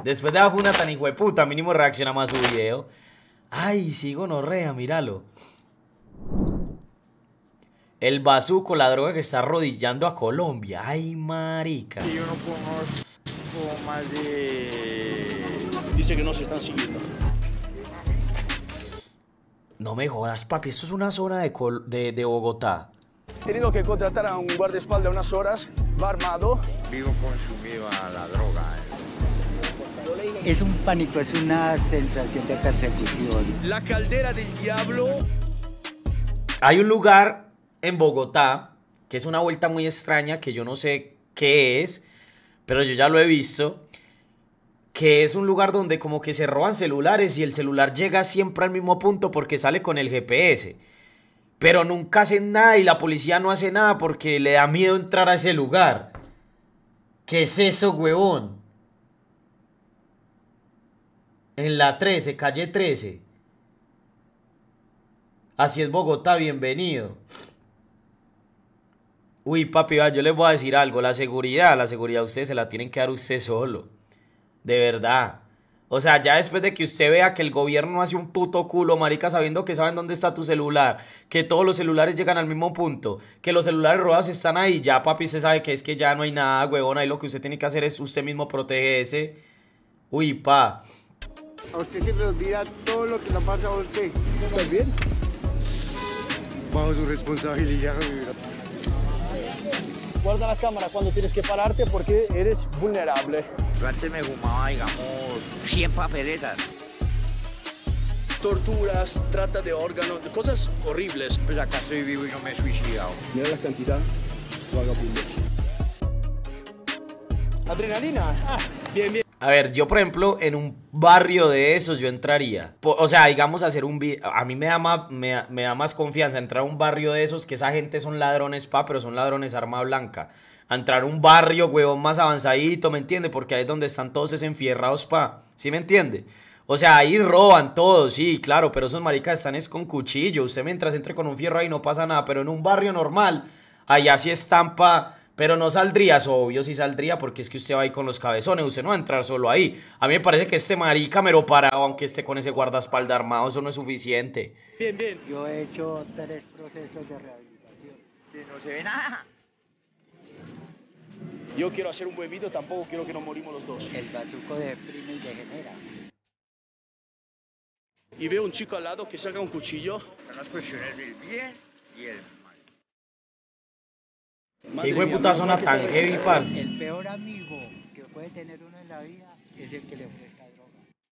Después de la funa tan hijueputa, mínimo reaccionamos a su video. Ay, sí, gonorrea, míralo. El bazuco, la droga que está arrodillando a Colombia. Ay, marica. Yo no conozco más de... Dice que no se están siguiendo. No me jodas, papi, esto es una zona de Bogotá. He tenido que contratar a un guardaespaldas unas horas, va armado. Vivo consumido a la droga. Es un pánico, es una sensación de persecución. La caldera del diablo. Hay un lugar en Bogotá que es una vuelta muy extraña que yo no sé qué es, pero yo ya lo he visto. Que es un lugar donde como que se roban celulares y el celular llega siempre al mismo punto porque sale con el GPS. Pero nunca hacen nada y la policía no hace nada porque le da miedo entrar a ese lugar. ¿Qué es eso, huevón? En la 13, calle 13. Así es Bogotá, bienvenido. Uy, papi, yo les voy a decir algo. La seguridad ustedes se la tienen que dar usted solo. De verdad. O sea, ya después de que usted vea que el gobierno hace un puto culo, marica, sabiendo que saben dónde está tu celular, que todos los celulares llegan al mismo punto, que los celulares robados están ahí, ya, papi, usted sabe que es que ya no hay nada, huevón. Ahí lo que usted tiene que hacer es usted mismo protegerse. Uy, pa. A usted se le olvida todo lo que le pasa a usted. ¿Estás bien? Bajo su responsabilidad. Guarda la cámara cuando tienes que pararte porque eres vulnerable. Yo antes me fumaba, digamos, 100 papeletas. Torturas, trata de órganos, cosas horribles. Pues acá estoy vivo y no me he suicidado. Mira la cantidad, vagabundos. Adrenalina. Bien, bien. A ver, yo por ejemplo, en un barrio de esos yo entraría. O sea, digamos hacer un video. A mí me da más confianza entrar a un barrio de esos que esa gente son ladrones, pa, pero son ladrones arma blanca. A entrar a un barrio, huevón, más avanzadito, ¿me entiende? Porque ahí es donde están todos enfierrados, pa. ¿Sí me entiende? O sea, ahí roban todos, sí, claro, pero esos maricas están es con cuchillo. Usted mientras entre con un fierro ahí no pasa nada, pero en un barrio normal, allá sí están, pa. Pero no saldrías, obvio, sí saldría porque es que usted va ahí con los cabezones, usted no va a entrar solo ahí. A mí me parece que este marica me lo parado, aunque esté con ese guardaespaldas armado, eso no es suficiente. Bien, bien. Yo he hecho 3 procesos de rehabilitación. Que no se ve nada. Yo quiero hacer un buen video, tampoco quiero que nos morimos los dos. El bazuco deprime y degenera. Y veo un chico al lado que saca un cuchillo. Son las cuestiones del bien y el mal. Qué hueputa zona tan heavy, parce. El peor amigo que puede tener uno en la vida es el que le ofrezca droga.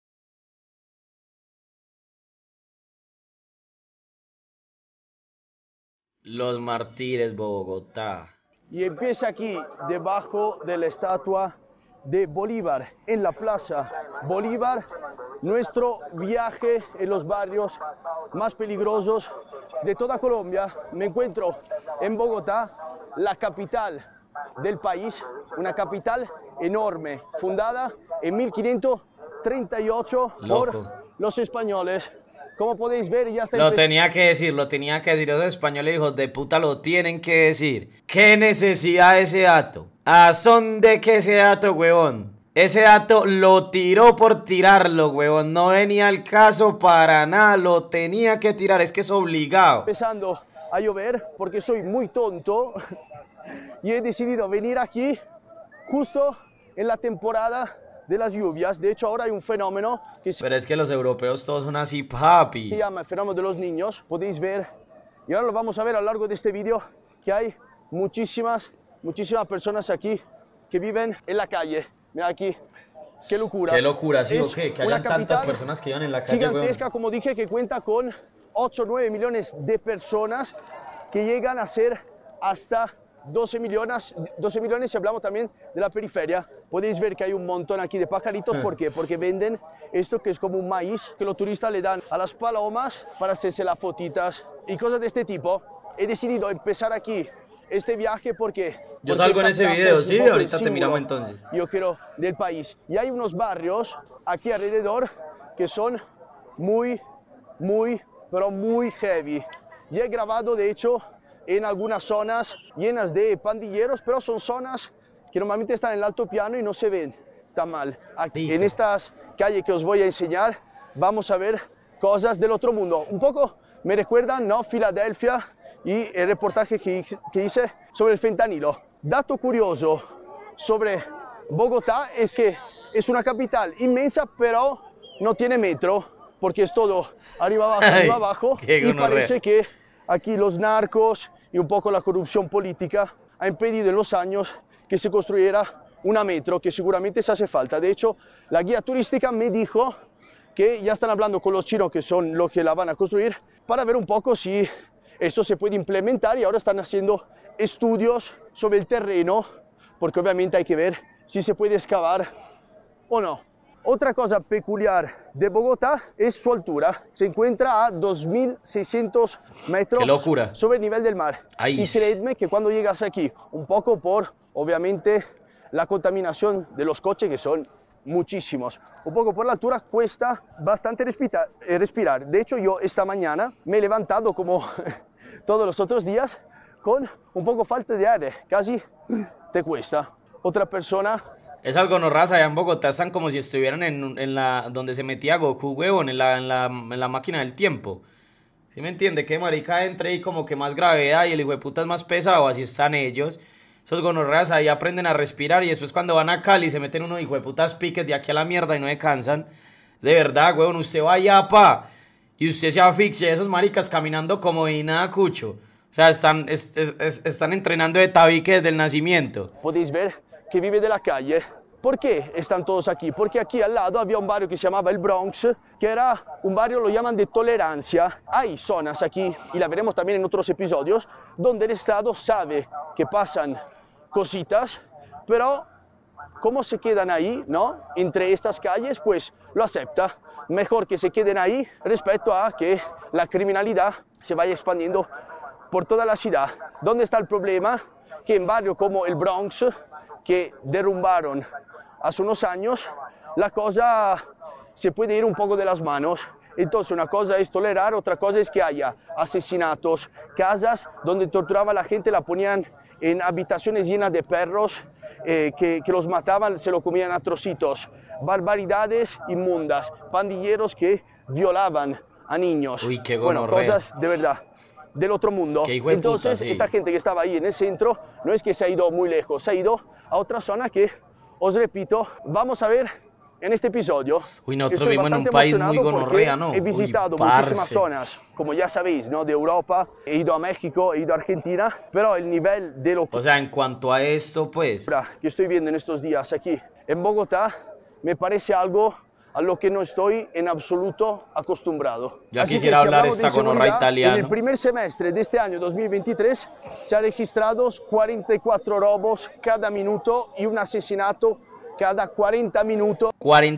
Los Martires, Bogotá. Y empieza aquí, debajo de la estatua de Bolívar, en la plaza Bolívar, nuestro viaje en los barrios más peligrosos de toda Colombia. Me encuentro en Bogotá, la capital del país, una capital enorme, fundada en 1538 por los españoles. Como podéis ver, ya está... Lo tenía que decir, los españoles hijos de puta lo tienen que decir. ¿Qué necesidad de ese dato? ¿A son de qué ese dato, huevón? Ese dato lo tiró por tirarlo, huevón. No venía al caso para nada, lo tenía que tirar, es que es obligado. Empezando a llover porque soy muy tonto y he decidido venir aquí justo en la temporada de las lluvias. De hecho, ahora hay un fenómeno que se Pero es que los europeos todos son así, papi. llama el fenómeno de los niños. Podéis ver, y ahora lo vamos a ver a lo largo de este vídeo, que hay muchísimas personas aquí que viven en la calle. Mira aquí, qué locura. Qué locura, sí, Es o qué, que una hayan tantas capital personas que vivan en la calle, gigantesca, weón. como dije, que cuenta con 8 o 9 millones de personas, que llegan a ser hasta 12 millones si hablamos también de la periferia. Podéis ver que hay un montón aquí de pajaritos. ¿Por qué? Porque venden esto que es como un maíz que los turistas le dan a las palomas para hacerse las fotitas y cosas de este tipo. He decidido empezar aquí este viaje porque Yo salgo en esta ese plaza video, es un sí, poco el ahorita te símbolo, miramos entonces. yo quiero, del país. Y hay unos barrios aquí alrededor que son muy heavy. Y he grabado, de hecho, en algunas zonas llenas de pandilleros, pero son zonas que normalmente están en el alto piano y no se ven. tan mal. Aquí, en estas calles que os voy a enseñar, vamos a ver cosas del otro mundo. Un poco me recuerdan, ¿no?, Filadelfia y el reportaje que hice sobre el fentanilo. Dato curioso sobre Bogotá es que es una capital inmensa, pero no tiene metro, porque es todo arriba abajo, y parece que aquí los narcos y un poco la corrupción política ha impedido en los años que se construyera una metro, que seguramente se hace falta. De hecho, la guía turística me dijo que ya están hablando con los chinos, que son los que la van a construir, para ver un poco si esto se puede implementar, y ahora están haciendo estudios sobre el terreno, porque obviamente hay que ver si se puede excavar o no. Otra cosa peculiar de Bogotá es su altura. Se encuentra a 2.600 metros ¡Qué locura! Sobre el nivel del mar. Ay. Y creedme que cuando llegas aquí, un poco por, obviamente, la contaminación de los coches, que son muchísimos, un poco por la altura, cuesta bastante respirar. De hecho, yo esta mañana me he levantado como todos los otros días con un poco falta de aire, casi te cuesta. Otra persona... Esas gonorras allá en Bogotá están como si estuvieran en la donde se metía Goku, huevón, en la máquina del tiempo. ¿Sí me entiende? Que marica entre y como que más gravedad y el hijo de puta es más pesado, así están ellos. Esos gonorreas ahí aprenden a respirar y después cuando van a Cali se meten unos hijo de putas piques de aquí a la mierda y no se cansan. De verdad, huevón, usted va allá, pa, y usted se asfixia, esos maricas caminando como y nada cucho. O sea, están entrenando de tabique desde el nacimiento. Podéis ver que vive de la calle. ¿Por qué están todos aquí? Porque aquí al lado había un barrio que se llamaba el Bronx, que era un barrio, lo llaman de tolerancia. Hay zonas aquí, y la veremos también en otros episodios, donde el Estado sabe que pasan cositas, pero como se quedan ahí, ¿no?, entre estas calles, pues lo acepta. Mejor que se queden ahí respecto a que la criminalidad se vaya expandiendo por toda la ciudad. ¿Dónde está el problema? Que en barrios como el Bronx, que derrumbaron hace unos años, la cosa se puede ir un poco de las manos. Entonces una cosa es tolerar, otra cosa es que haya asesinatos, casas donde torturaba a la gente, la ponían en habitaciones llenas de perros, que los mataban, se lo comían a trocitos, barbaridades inmundas, pandilleros que violaban a niños. Uy, qué bueno, gonorrea. cosas de verdad del otro mundo. Qué hijo de Entonces, puta, sí. esta gente que estaba ahí en el centro no es que se ha ido muy lejos, se ha ido a otra zona que, os repito, vamos a ver en este episodio. Uy, nosotros Estoy vivimos en un bastante país muy emocionado gonorrea, porque ¿no? He visitado Uy, muchísimas parce. zonas, como ya sabéis, ¿no?, de Europa. He ido a México, he ido a Argentina, pero el nivel de lo O sea, en cuanto a esto, pues... que estoy viendo en estos días aquí en Bogotá me parece algo a lo que no estoy en absoluto acostumbrado. Ya Así quisiera que, si hablar hablamos de esta gonorra inseguridad, italiano. En el primer semestre de este año 2023 se han registrado 44 robos cada minuto y un asesinato cada 40 minutos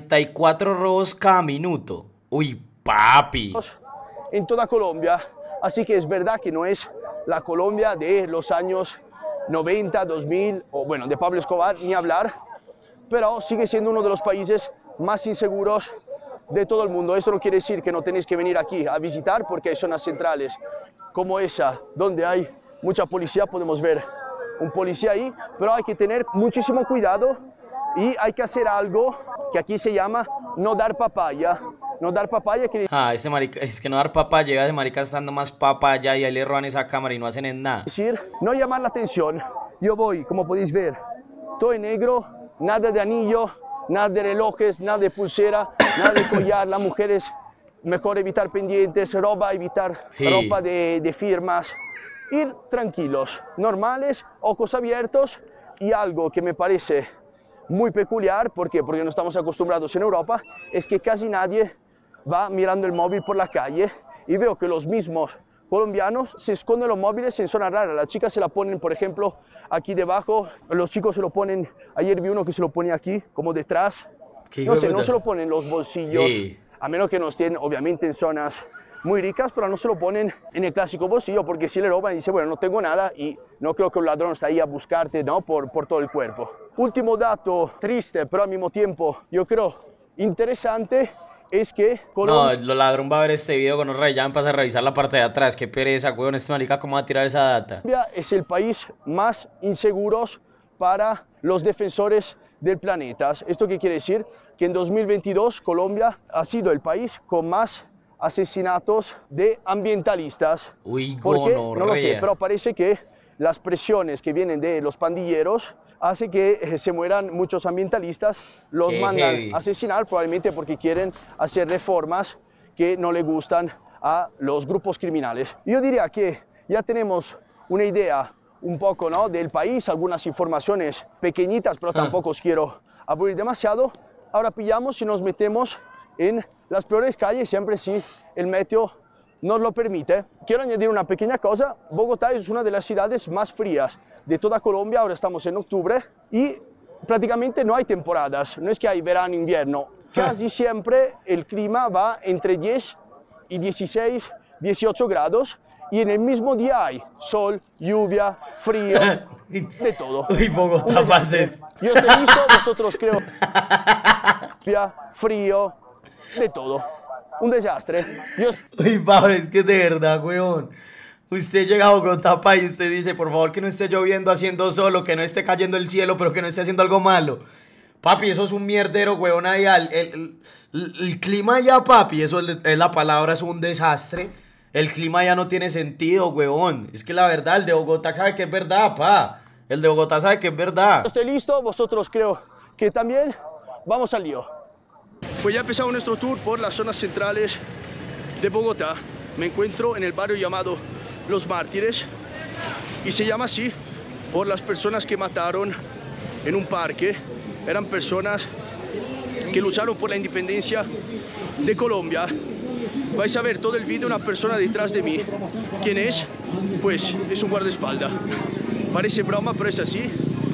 44 robos cada minuto. Uy, papi. en toda Colombia. Así que es verdad que no es la Colombia de los años 90, 2000, o bueno, de Pablo Escobar, ni hablar, pero sigue siendo uno de los países más inseguros de todo el mundo. Esto no quiere decir que no tenéis que venir aquí a visitar, porque hay zonas centrales como esa, donde hay mucha policía. Podemos ver un policía ahí, pero hay que tener muchísimo cuidado y hay que hacer algo que aquí se llama no dar papaya. No dar papaya quiere Ese marica, es que no dar papaya, ese marica está dando más papaya y ahí le roban esa cámara y no hacen en nada. decir no llamar la atención. Yo voy, como podéis ver, todo en negro, nada de anillo, nada de relojes, nada de pulsera, nada de collar. Las mujeres, mejor evitar pendientes, evitar Sí. ropa de firmas. Ir tranquilos, normales, ojos abiertos. Y algo que me parece muy peculiar, ¿por qué? Porque no estamos acostumbrados en Europa, es que casi nadie va mirando el móvil por la calle, y veo que los mismos colombianos se esconden los móviles en zonas raras. Las chicas se la ponen, por ejemplo, aquí debajo, los chicos se lo ponen, ayer vi uno que se lo ponía aquí, como detrás, Qué no hijo sé, de no puta. se lo ponen en los bolsillos, Sí. a menos que nos estén obviamente en zonas muy ricas, pero no se lo ponen en el clásico bolsillo, porque si le roban y dice, bueno, no tengo nada, y no creo que un ladrón está ahí a buscarte, ¿no?, por todo el cuerpo. Último dato triste, pero al mismo tiempo, yo creo, interesante, es que No, los ladrón va a ver este video con ya empieza a revisar la parte de atrás. Qué pereza, weón, este marica, ¿cómo va a tirar esa data? Colombia es el país más inseguro para los defensores del planeta. ¿Esto qué quiere decir? Que en 2022 Colombia ha sido el país con más asesinatos de ambientalistas. Uy, ¿Por qué? No lo sé, gonorrea. pero parece que las presiones que vienen de los pandilleros hace que se mueran muchos ambientalistas, los Qué mandan heavy. a asesinar probablemente porque quieren hacer reformas que no le gustan a los grupos criminales. Yo diría que ya tenemos una idea un poco, ¿no?, del país, algunas informaciones pequeñitas, pero tampoco os quiero aburrir demasiado. Ahora pillamos y nos metemos en las peores calles, siempre si el meteo nos lo permite. Quiero añadir una pequeña cosa. Bogotá es una de las ciudades más frías de toda Colombia. Ahora estamos en octubre y prácticamente no hay temporadas. No es que hay verano e invierno. Casi siempre el clima va entre 10 y 16, 18 grados. Y en el mismo día hay sol, lluvia, frío, de todo. Uy, Bogotá, parce. Yo estoy listo, vosotros creo. Lluvia, frío, de todo. Un desastre. Yo Uy, Pablo, es que de verdad, weón. Usted llega a Bogotá, pa, y usted dice, por favor, que no esté lloviendo, haciendo solo, que no esté cayendo el cielo, pero que no esté haciendo algo malo. Papi, eso es un mierdero, weón, allá. El clima allá, papi, eso es la palabra, es un desastre. El clima ya no tiene sentido, weón. Es que la verdad, el de Bogotá sabe que es verdad, pa. El de Bogotá sabe que es verdad. estoy listo, vosotros creo que también. Vamos al lío. Pues ya empezamos nuestro tour por las zonas centrales de Bogotá. Me encuentro en el barrio llamado Los Mártires y se llama así por las personas que mataron en un parque. Eran personas que lucharon por la independencia de Colombia. Vais a ver todo el vídeo, una persona detrás de mí. ¿Quién es? Pues es un guardaespaldas. Parece broma, pero es así.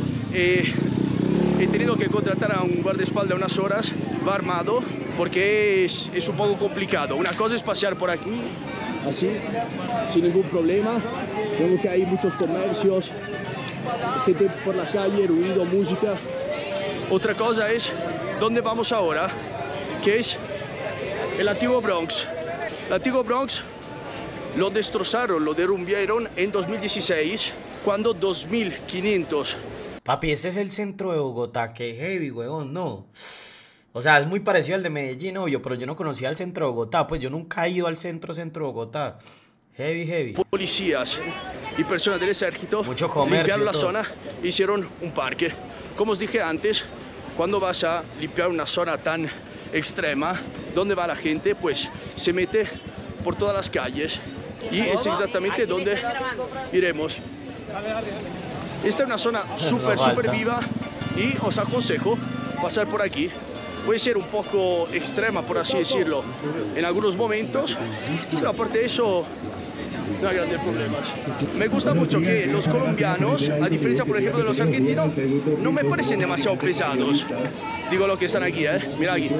He tenido que contratar a un guardaespaldas unas horas, va armado, porque es un poco complicado. Una cosa es pasear por aquí, así, sin ningún problema. Vemos que hay muchos comercios, gente por la calle, ruido, música. Otra cosa es dónde vamos ahora, que es el antiguo Bronx. El antiguo Bronx lo destrozaron, lo derrumbaron en 2016, cuando 2.500. Papi, ese es el centro de Bogotá, que heavy, weón, no. O sea, es muy parecido al de Medellín, obvio, pero yo no conocía el centro de Bogotá, pues yo nunca he ido al centro de Bogotá. Heavy, heavy. Policías y personas del ejército Mucho comercio, limpiaron la todo. zona, hicieron un parque. Como os dije antes, cuando vas a limpiar una zona tan extrema, ¿dónde va la gente? Pues se mete por todas las calles y es exactamente donde iremos. Esta es una zona súper viva y os aconsejo pasar por aquí. Puede ser un poco extrema, por así decirlo, en algunos momentos, pero aparte de eso, no hay grandes problemas. Me gusta mucho que los colombianos, a diferencia, por ejemplo, de los argentinos, no me parecen demasiado pesados. Digo lo que están aquí, mira aquí.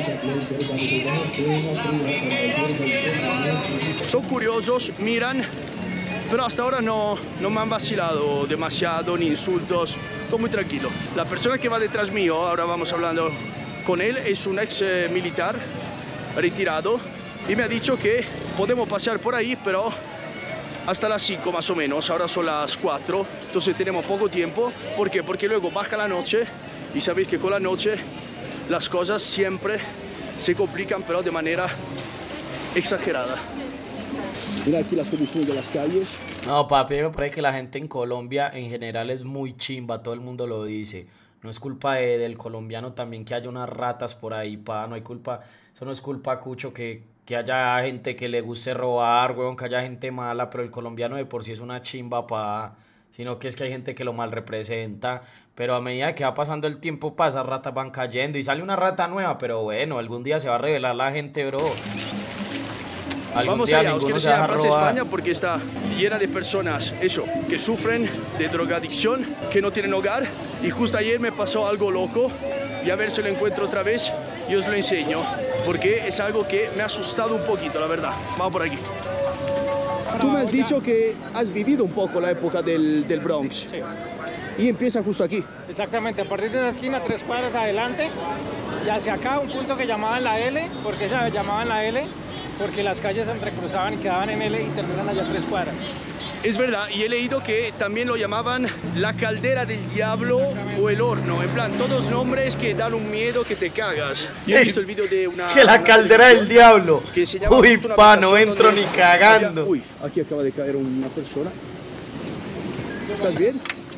Son curiosos, miran, pero hasta ahora no me han vacilado demasiado, ni insultos, todo muy tranquilo. La persona que va detrás mío, ahora vamos hablando con él, es un ex militar retirado y me ha dicho que podemos pasear por ahí, pero hasta las 5 más o menos. Ahora son las 4, entonces tenemos poco tiempo. ¿Por qué? Porque luego baja la noche y sabéis que con la noche las cosas siempre se complican, pero de manera exagerada. Mira aquí las condiciones de las calles. No, papi, me parece que la gente en Colombia en general es muy chimba, todo el mundo lo dice. No es culpa del colombiano también que haya unas ratas por ahí, pa, no hay culpa, eso no es culpa, Cucho, que haya gente que le guste robar, weón, que haya gente mala, pero el colombiano de por sí es una chimba, pa, sino que es que hay gente que lo mal representa, pero a medida que va pasando el tiempo, pa, esas ratas van cayendo y sale una rata nueva, pero bueno, algún día se va a revelar la gente, bro. Vamos allá, os quiero enseñar Plaza España porque está llena de personas, eso, que sufren de drogadicción, que no tienen hogar. Y justo ayer me pasó algo loco y a ver si lo encuentro otra vez y os lo enseño, porque es algo que me ha asustado un poquito, la verdad. Vamos por aquí. Tú me has dicho que has vivido un poco la época del Bronx. Sí. Y empieza justo aquí. Exactamente, a partir de esa esquina, 3 cuadras adelante, y hacia acá un punto que llamaban la L. ¿Por qué se llamaban la L? Porque las calles se entrecruzaban y quedaban en L y terminan allá 3 cuadras. Es verdad, y he leído que también lo llamaban la caldera del diablo o el horno. En plan, todos nombres que dan un miedo que te cagas. Yo he visto el vídeo de una... Es que la caldera del diablo. Que se llama Uy, justo una pa, no habitación entro donde- ni cagando. Uy, aquí acaba de caer una persona. ¿Estás bien?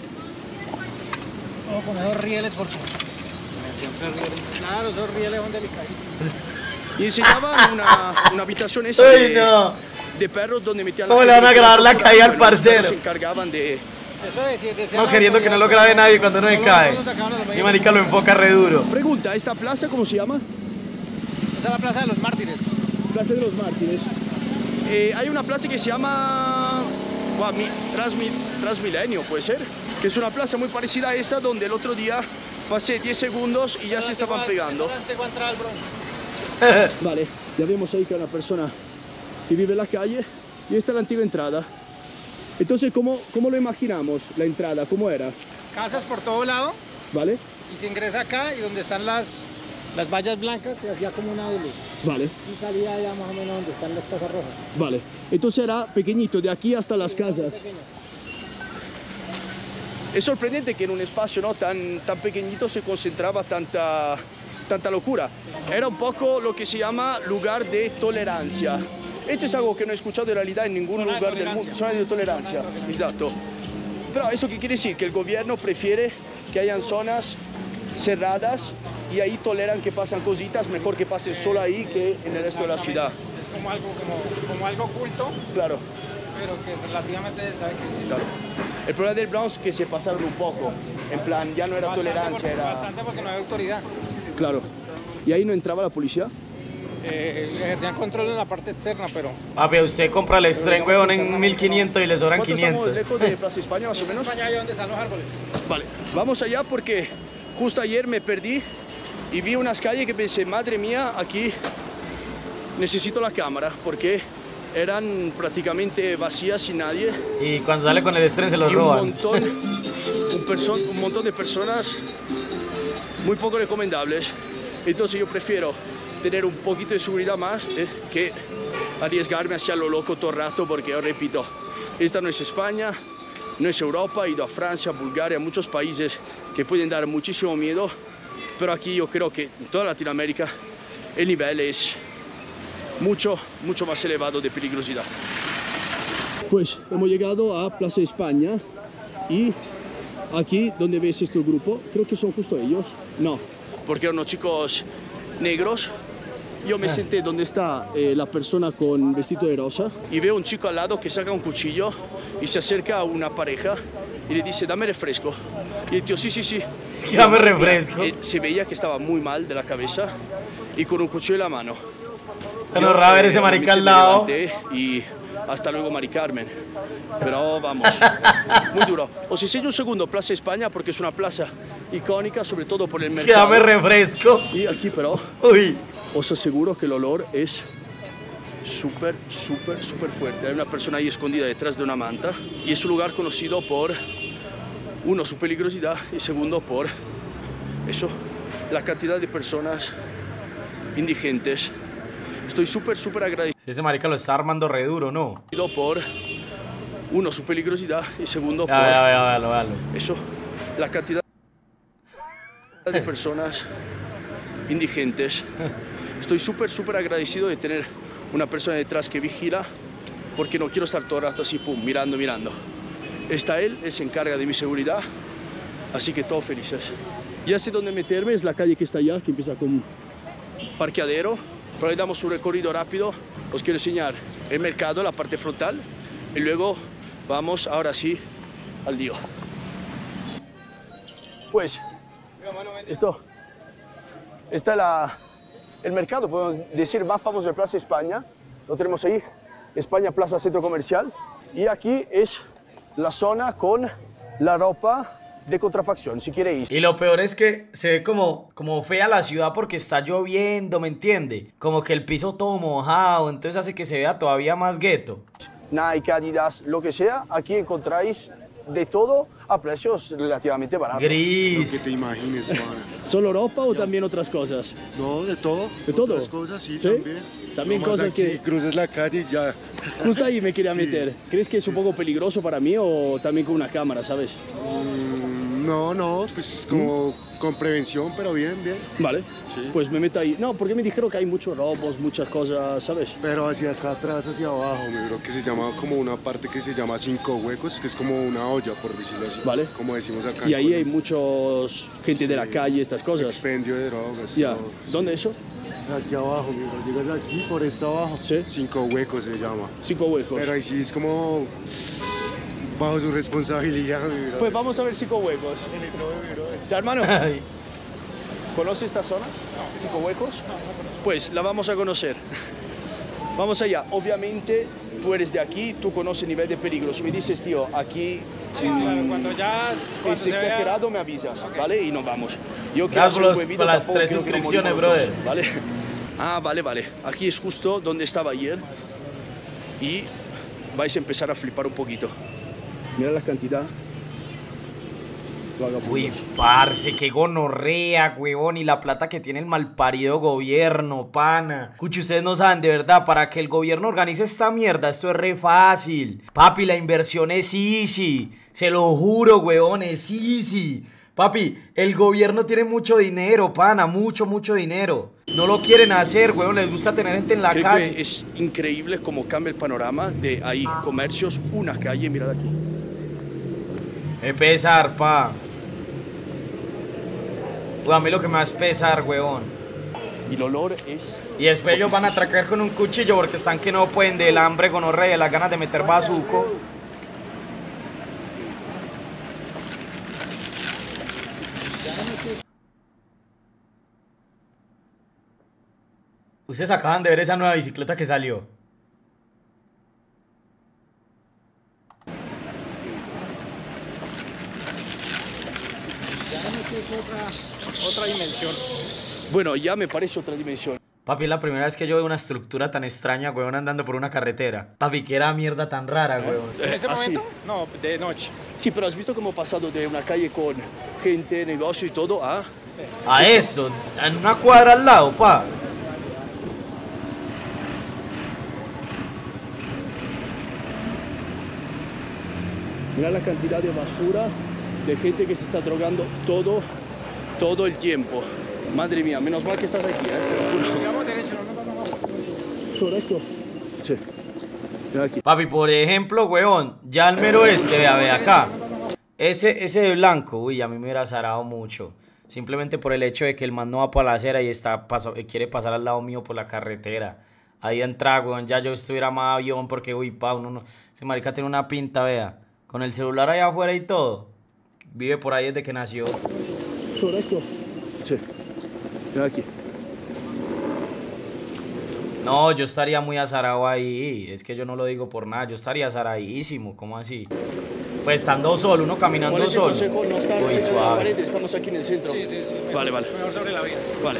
Vamos a poner los rieles porque... Siempre rieles. Claro, esos rieles son delicados. Y enseñaban una habitación esa Uy, no. de perros donde metían... ¿Cómo le van a grabar la caída al parcero? Se encargaban de... No, queriendo que no lo grabe nadie cuando no se cae. Y marica lo enfoca re duro. Pregunta, ¿esta plaza cómo se llama? Esa es la Plaza de los Mártires. Plaza de los Mártires. Hay una plaza que se llama Transmilenio, puede ser, que es una plaza muy parecida a esa donde el otro día pasé 10 segundos y ya se estaban pegando. Vale, ya vemos ahí que hay una persona que vive en la calle y esta es la antigua entrada. Entonces, ¿cómo lo imaginamos la entrada? ¿Cómo era? Casas por todo lado ¿Vale? y se ingresa acá y donde están las vallas blancas se hacía como una L. Vale, Y salía ya más o menos donde están las casas rojas. vale. Entonces era pequeñito, de aquí hasta las casas. Es sorprendente que en un espacio no tan pequeñito se concentraba tanta locura. Era un poco lo que se llama lugar de tolerancia. Esto es algo que no he escuchado en realidad en ningún Zona de lugar del mundo. tolerancia. Zona de tolerancia, exacto. Pero ¿eso qué quiere decir? Que el gobierno prefiere que hayan zonas cerradas y ahí toleran que pasan cositas, mejor que pasen solo ahí que en el resto de la ciudad. Es como algo oculto, Claro, pero que relativamente se sabe que existe. claro. El problema del Bronx es que se pasaron un poco. En plan, ya no era tolerancia, era... Bastante porque no hay autoridad. Claro. ¿Y ahí no entraba la policía? Ejercían control en la parte externa, pero... Papi, usted compra el Stren, huevón, en 1500 y le sobran ¿Cuánto 500. estamos lejos de Plaza España, más o menos? España, ahí donde están los árboles. Vale, vamos allá porque justo ayer me perdí y vi unas calles que pensé, madre mía, aquí necesito la cámara porque eran prácticamente vacías sin nadie. Y cuando sale con el Stren se los Y roban. un montón de personas muy poco recomendables. Entonces yo prefiero tener un poquito de seguridad más que arriesgarme hacia lo loco todo el rato porque, yo repito, esta no es España, no es Europa, he ido a Francia, Bulgaria, muchos países que pueden dar muchísimo miedo, pero aquí yo creo que en toda Latinoamérica el nivel es mucho más elevado de peligrosidad. Pues hemos llegado a Plaza España y aquí donde ves este grupo, creo que son justo ellos, no, porque eran unos chicos negros. Yo me senté donde está la persona con vestido de rosa y veo un chico al lado que saca un cuchillo y se acerca a una pareja y le dice, dame refresco. Y el tío, sí, sí, sí. Es que dame refresco. Se veía que estaba muy mal de la cabeza y con un cuchillo en la mano. Bueno, raro ver ese marica al lado. Me levanté y hasta luego, Mari Carmen. Pero vamos, muy duro. Os enseño un segundo Plaza España porque es una plaza icónica, sobre todo por el Es que mercado. dame refresco. Y aquí pero Uy. os aseguro que el olor es súper fuerte. Hay una persona ahí escondida detrás de una manta y es un lugar conocido por, uno, su peligrosidad y segundo, por eso, la cantidad de personas indigentes. Estoy súper agradecido Si ese marica lo está armando re duro, ¿no? por, uno, su peligrosidad y segundo, por Véalo. eso, la cantidad de personas indigentes. Estoy súper agradecido de tener una persona detrás que vigila porque no quiero estar todo el rato así, pum, mirando. Está él se encarga de mi seguridad, así que todos felices. Ya sé dónde meterme, es la calle que está allá, que empieza con parqueadero, pero le damos un recorrido rápido. Os quiero enseñar el mercado, la parte frontal, y luego vamos ahora sí al lío. Pues, está el mercado, podemos decir, más famoso de Plaza España. Lo tenemos ahí, España Plaza Centro Comercial. Y aquí es la zona con la ropa de contrafacción, si queréis. Y lo peor es que se ve como fea la ciudad porque está lloviendo, ¿me entiende? Como que el piso todo mojado, entonces hace que se vea todavía más gueto. Nike, Adidas, lo que sea, aquí encontráis de todo a precios relativamente baratos. Lo que Gris. te imagines, man. ¿Solo ropa o también otras cosas? No, de todo. ¿De todo? Otras cosas, sí, ¿Sí? también. También Nomás cosas aquí que... cruzas la calle y ya. Justo ahí me quería Sí. meter. ¿Crees que es un poco peligroso para mí o también con una cámara, sabes? No, pues como con prevención, pero bien. Vale, Sí. pues me meto ahí. No, porque me dijeron que hay muchos robos, muchas cosas, ¿sabes? Pero hacia acá atrás, hacia abajo, mi bro, que se llama como una parte que se llama 5 huecos, que es como una olla, por decirlo así. Vale. Como decimos acá. Y en ahí hay Colombia. muchos gente de la Sí. calle, estas cosas. Expendio de drogas. Ya, todo. ¿dónde eso? Aquí abajo, mi bro, llegas aquí por esta abajo. Sí. 5 huecos se llama. 5 huecos. Pero ahí sí es como bajo su responsabilidad, mi bro. Pues vamos a ver 5 huecos. Ya, hermano, Ay, ¿conoce esta zona? 5 huecos. Pues la vamos a conocer. Vamos allá. Obviamente, tú eres de aquí, tú conoces el nivel de peligro. Si me dices, tío, aquí Cuando ya... es se vea- exagerado, me avisas, ¿vale? Y nos vamos. Yo quiero Gracias hacer por un huevito, por las tampoco 3 quiero que nos suscripciones, morimos brother. todos, ¿vale? Ah, vale. Aquí es justo donde estaba ayer. Y vais a empezar a flipar un poquito. Mira la cantidad. Uy, parce, qué gonorrea, huevón, y la plata que tiene el malparido gobierno, pana. Cuchi, ustedes no saben de verdad, para que el gobierno organice esta mierda, esto es re fácil. Papi, la inversión es easy, se lo juro, huevón, es easy. Papi, el gobierno tiene mucho dinero, pana, mucho dinero. No lo quieren hacer, huevón, les gusta tener gente en la Creo calle. que es increíble cómo cambia el panorama de ahí comercios, una calle, mirad aquí. Es pesar, pa. Uy, a mí lo que me va es pesar, huevón. Y el olor es... Y después ellos van a atracar con un cuchillo porque están que no pueden del hambre, gonorrea, de las ganas de meter bazuco. Ustedes acaban de ver esa nueva bicicleta que salió. Otra dimensión. Bueno, ya me parece otra dimensión. Papi, es la primera vez que yo veo una estructura tan extraña, huevón, andando por una carretera. Papi, que era mierda tan rara, huevón. ¿En este ¿Ah, sí? momento? No, de noche. Sí, pero has visto cómo he pasado de una calle con gente, negocio y todo a... A eso, en una cuadra al lado, pa. Mira la cantidad de basura, de gente que se está drogando todo el tiempo. Madre mía, menos mal que estás aquí, ¿eh? Sigamos derecho, no nos vamos. Correcto. Sí. Mira aquí. Papi, por ejemplo, huevón, ya el mero este, ve acá. Ese de blanco, uy, a mí me hubiera zarado mucho. Simplemente por el hecho de que el man no va para la acera y quiere pasar al lado mío por la carretera. Ahí entra, huevón, ya yo estuviera más avión porque, uy, pa, uno no... Ese marica tiene una pinta, vea. Con el celular allá afuera y todo. Vive por ahí desde que nació. Correcto. Sí. Mira aquí. No, yo estaría muy azarado ahí. Es que yo no lo digo por nada. Yo estaría azaradísimo. ¿Cómo así? Pues estando solo, uno caminando ¿Cuál es el solo. consejo? No estar Uy, cerca de la suave. pared, estamos aquí en el centro. Sí. Vale. Mejor sobre la vida. Vale.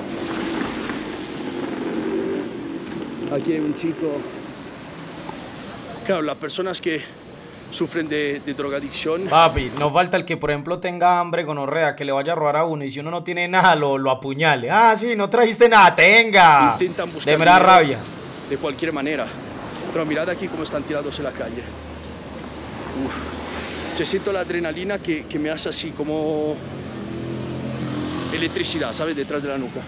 Aquí hay un chico. Claro, las personas que sufren de drogadicción. Papi, no falta el que, por ejemplo, tenga hambre, gonorrea, que le vaya a robar a uno y si uno no tiene nada, lo apuñale. Ah, sí, no trajiste nada, tenga. Intentan buscar De mera dinero rabia. de cualquier manera. Pero mirad aquí cómo están tirados en la calle. Uf. Yo siento la adrenalina que me hace así como electricidad, ¿sabes? Detrás de la nuca.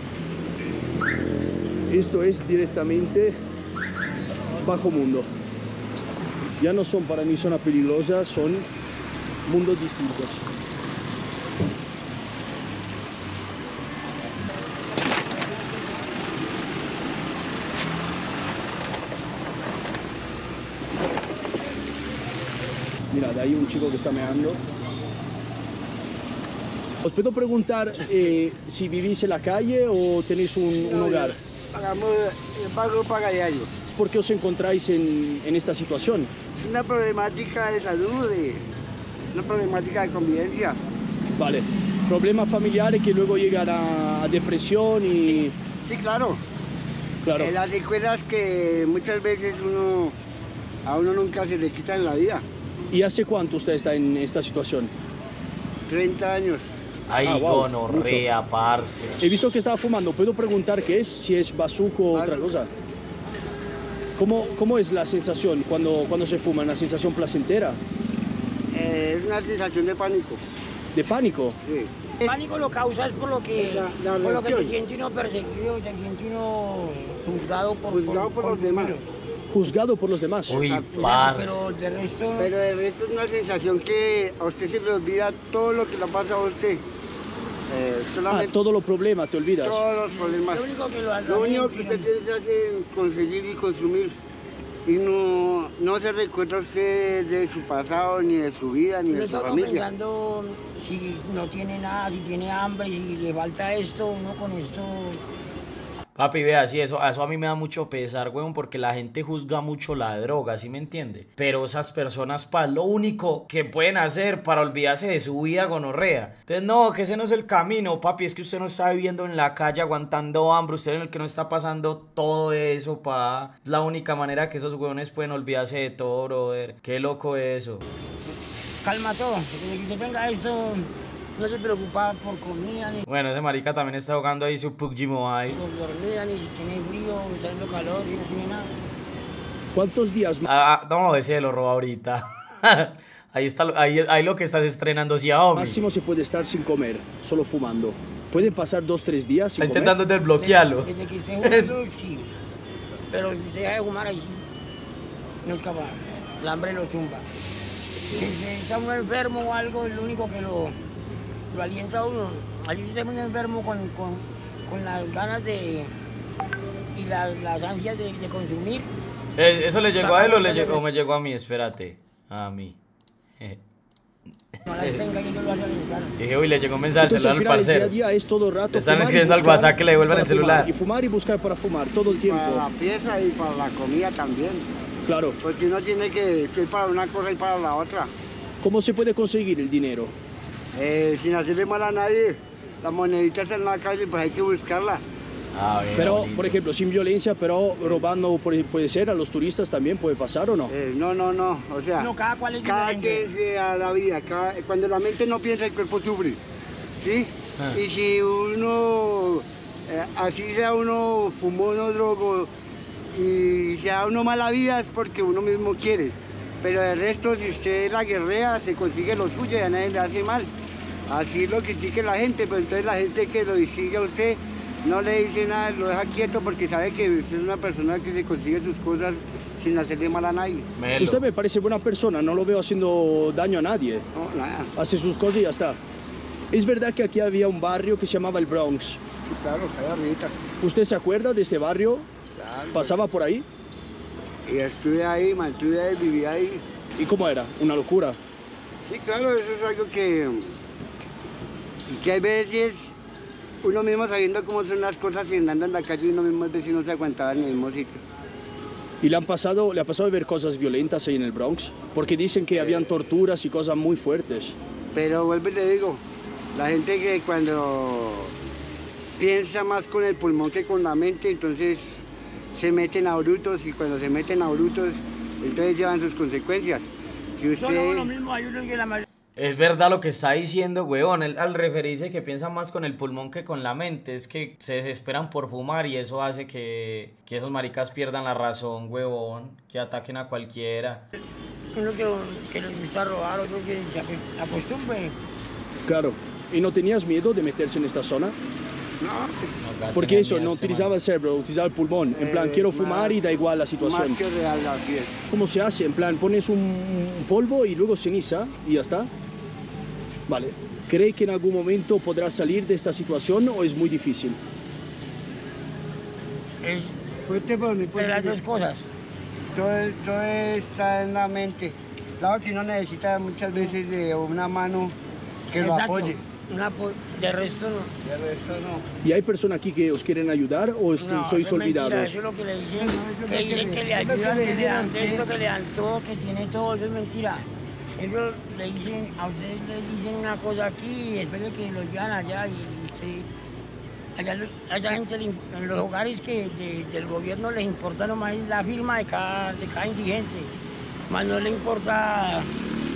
Esto es directamente bajo mundo. Ya no son para mí zonas peligrosas, son mundos distintos. Mira, de ahí un chico que está meando. ¿Os puedo preguntar si vivís en la calle o tenéis un hogar? Pagamos el pago paga diario. ¿Por qué os encontráis en esta situación? Es una problemática de salud, una problemática de convivencia. Vale. Problemas familiares que luego llegan a depresión y... Sí, claro. Claro. Las secuelas que muchas veces a uno nunca se le quitan en la vida. ¿Y hace cuánto usted está en esta situación? 30 años. Ay, wow, gonorrea, parce. He visto que estaba fumando. ¿Puedo preguntar qué es? Si es bazuco o otra cosa. ¿Cómo es la sensación cuando se fuma? ¿Una sensación placentera? Es una sensación de pánico. ¿De pánico? Sí. El pánico lo causas por lo que, La por lo que te reacción. siente uno perseguido, te siente uno juzgado por Los demás. Juzgado por los demás. Uy, Pero parce. de resto, Pero de resto es una sensación que a usted se le olvida todo lo que le pasa a usted. Solamente Todos los problemas te olvidas. todos los problemas. lo único que Lo único que usted tiene que hacer es conseguir y consumir. Y no se recuerda usted de su pasado, ni de su vida, ni no de su está familia. pensando si no tiene nada, si tiene hambre, si le falta esto, uno con esto. Papi, vea, sí, eso a mí me da mucho pesar, weón, porque la gente juzga mucho la droga, ¿sí me entiende? Pero esas personas, pa, lo único que pueden hacer para olvidarse de su vida gonorrea. Entonces, no, que ese no es el camino, papi, es que usted no está viviendo en la calle aguantando hambre, usted en el que no está pasando todo eso, pa. Es la única manera que esos weones pueden olvidarse de todo, brother. Qué loco eso. Calma todo, desde que usted tenga esto, no se preocupa por comida, ni Bueno, ese marica también está jugando ahí su PUBG Mobile. por dormida, ni si tiene frío, está haciendo calor, y no tiene nada. ¿Cuántos días más? No, ese lo roba ahorita. Ahí está, ahí lo que estás estrenando, sí, hombre. Máximo se puede estar sin comer, solo fumando? ¿Pueden pasar 2-3 días sin Está comer? intentando desbloquearlo. Desde que esté jugando, sí. Pero si se deja de fumar ahí, sí, no es capaz. El hambre lo tumba. Si está uno enfermo o algo, es lo único que lo alienta a uno. Allí está muy enfermo con las ganas de y las ansias de consumir. ¿Eso le llegó a él o me llegó a mí? Espérate. A mí. No las tenga y no lo hace alentar. Dije, uy, le llegó un mensaje al Entonces, celular al al final, el parcero. día a día es todo el rato. Le están fumar y escribiendo al buscar WhatsApp que le devuelvan el para fumar, celular. Y fumar y buscar para fumar todo el tiempo. Para la pieza y para la comida también. Claro. Porque uno tiene que ir para una cosa y para la otra. ¿Cómo se puede conseguir el dinero? Sin hacerle mal a nadie. Las moneditas en la calle, pues hay que buscarlas. Ah, bien, Pero, bonito. por ejemplo, sin violencia, pero robando puede ser, a los turistas también puede pasar o no. No. O sea, No, cada cual es cada diferente. quien se da la vida. Cuando la mente no piensa, el cuerpo sufre. ¿Sí? Ah. Y si uno, así sea uno fumó, no drogo, y sea uno mala vida, es porque uno mismo quiere. Pero el resto, si usted la guerrea, se consigue lo suyo y a nadie le hace mal. Así lo critique la gente, pero entonces la gente que lo sigue a usted no le dice nada, lo deja quieto porque sabe que usted es una persona que se consigue sus cosas sin hacerle mal a nadie. Melo. Usted me parece buena persona, no lo veo haciendo daño a nadie. No, nada. Hace sus cosas y ya está. Es verdad que aquí había un barrio que se llamaba el Bronx. Sí, claro, ahí arribita. ¿Usted se acuerda de este barrio? Claro. ¿Pasaba por ahí? Y estuve ahí, mantuve ahí, viví ahí. ¿Y cómo era? Una locura. Sí, claro, eso es algo que hay veces uno mismo sabiendo cómo son las cosas y andando en la calle uno mismo a veces no se aguantaba en el mismo sitio. ¿Y le ha pasado ver cosas violentas ahí en el Bronx? Porque dicen que habían torturas y cosas muy fuertes. Pero vuelvo y le digo, la gente que cuando piensa más con el pulmón que con la mente, entonces se meten a brutos y cuando se meten a brutos, entonces llevan sus consecuencias. Si usted... Solo lo mismo, hay uno que la mayoría. Es verdad lo que está diciendo, weón. Él, al referirse que piensa más con el pulmón que con la mente, es que se desesperan por fumar y eso hace que esos maricas pierdan la razón, weón. Que ataquen a cualquiera. Uno que les gusta robar, otro que se acostumbre. Claro. ¿Y no tenías miedo de meterse en esta zona? No, Porque eso, no utilizaba el cerebro, utilizaba el pulmón. En plan, quiero fumar y da igual la situación. más que real así es. ¿Cómo se hace? En plan, pones un polvo y luego ceniza y ya está. Vale. ¿Cree que en algún momento podrá salir de esta situación o es muy difícil? Es Fuerte por mi de las dos cosas. todo está en la mente. Claro que uno necesita muchas veces de una mano que lo Exacto. apoye. De resto no. De resto no. ¿Y hay personas aquí que os quieren ayudar o No, sois eso es mentira, olvidados? eso es lo que le dicen, No, que dicen que le ayudan, que le dan esto, que le dan todo, que tiene todo, eso es mentira. Ellos le dicen, a ustedes le dicen una cosa aquí y después de que lo llevan allá y allá gente en los hogares que del gobierno les importa nomás la firma de cada indigente, más no le importa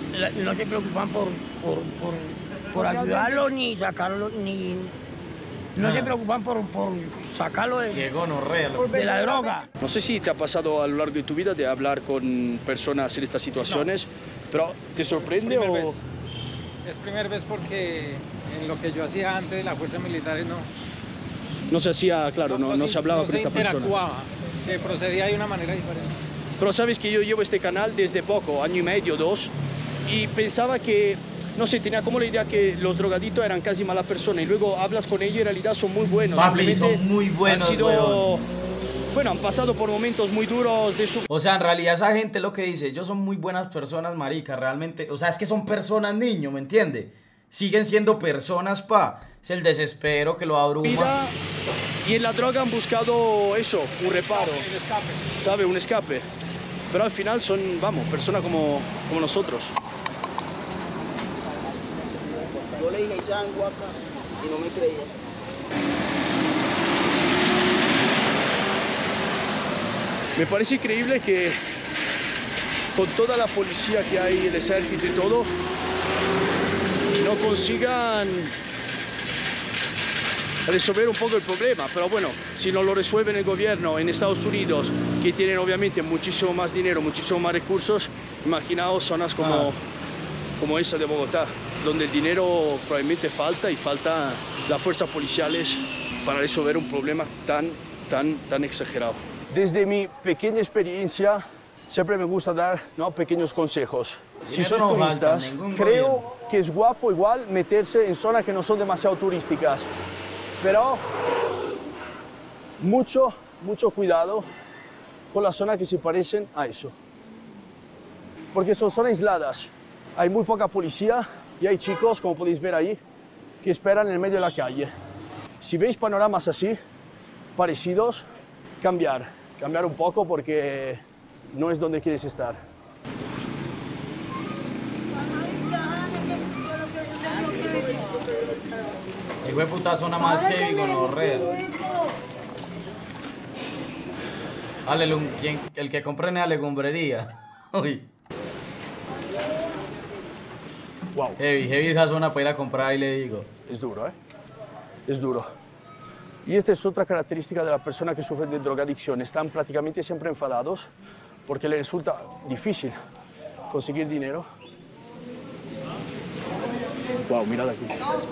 no se preocupan por ayudarlo ni sacarlo, ni no se preocupan por sacarlo de la droga. No sé si te ha pasado a lo largo de tu vida de hablar con personas en estas situaciones, pero ¿te sorprende o...? Es primera vez porque en lo que yo hacía antes de la fuerza militar No se hacía, claro, no se hablaba con esta persona. Se procedía de una manera diferente. Pero sabes que yo llevo este canal desde poco, año y medio, 2, y pensaba que, no sé, tenía como la idea que los drogaditos eran casi mala persona, y luego hablas con ellos y en realidad son muy buenos. Papi, son muy buenos, Bueno, han pasado por momentos muy duros de su... O sea, en realidad esa gente lo que dice, ellos son muy buenas personas, marica, realmente. O sea, es que son personas, niño, ¿me entiende? Siguen siendo personas, pa. Es el desespero que lo abruma. Y en la droga han buscado eso, un reparo, El escape. ¿sabe? Un escape. Pero al final son, vamos, personas como nosotros. Yo le dije chango acá y no me creía. Me parece increíble que con toda la policía que hay, el ejército y todo, no consigan resolver un poco el problema. Pero bueno, si no lo resuelven el gobierno en Estados Unidos, que tienen obviamente muchísimo más dinero, muchísimo más recursos, imaginaos zonas como esa de Bogotá, donde el dinero probablemente falta y falta las fuerzas policiales para resolver un problema tan exagerado. Desde mi pequeña experiencia, siempre me gusta dar pequeños consejos. Si sois turistas, creo que es guapo igual meterse en zonas que no son demasiado turísticas, pero mucho cuidado con las zonas que se parecen a eso, porque son zonas aisladas, hay muy poca policía y hay chicos, como podéis ver ahí, que esperan en el medio de la calle. Si veis panoramas así, parecidos, cambiar un poco porque no es donde quieres estar. El güey puta zona más heavy con orrea. El que compre en la legumbrería. Uy. Wow. Heavy esa zona para ir a comprar, ahí le digo. Es duro, ¿eh? Es duro. Y esta es otra característica de la persona que sufre de drogadicción. Están prácticamente siempre enfadados porque les resulta difícil conseguir dinero. Wow, mirad aquí.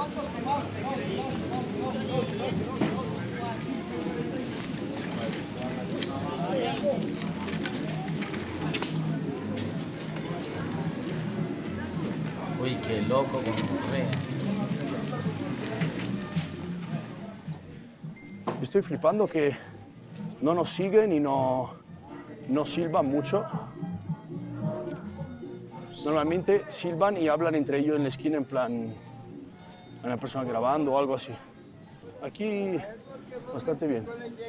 Uy, qué loco con orrea. Estoy flipando que no nos siguen y no silban mucho. Normalmente silban y hablan entre ellos en la esquina en plan a una persona grabando o algo así. Aquí bastante bien.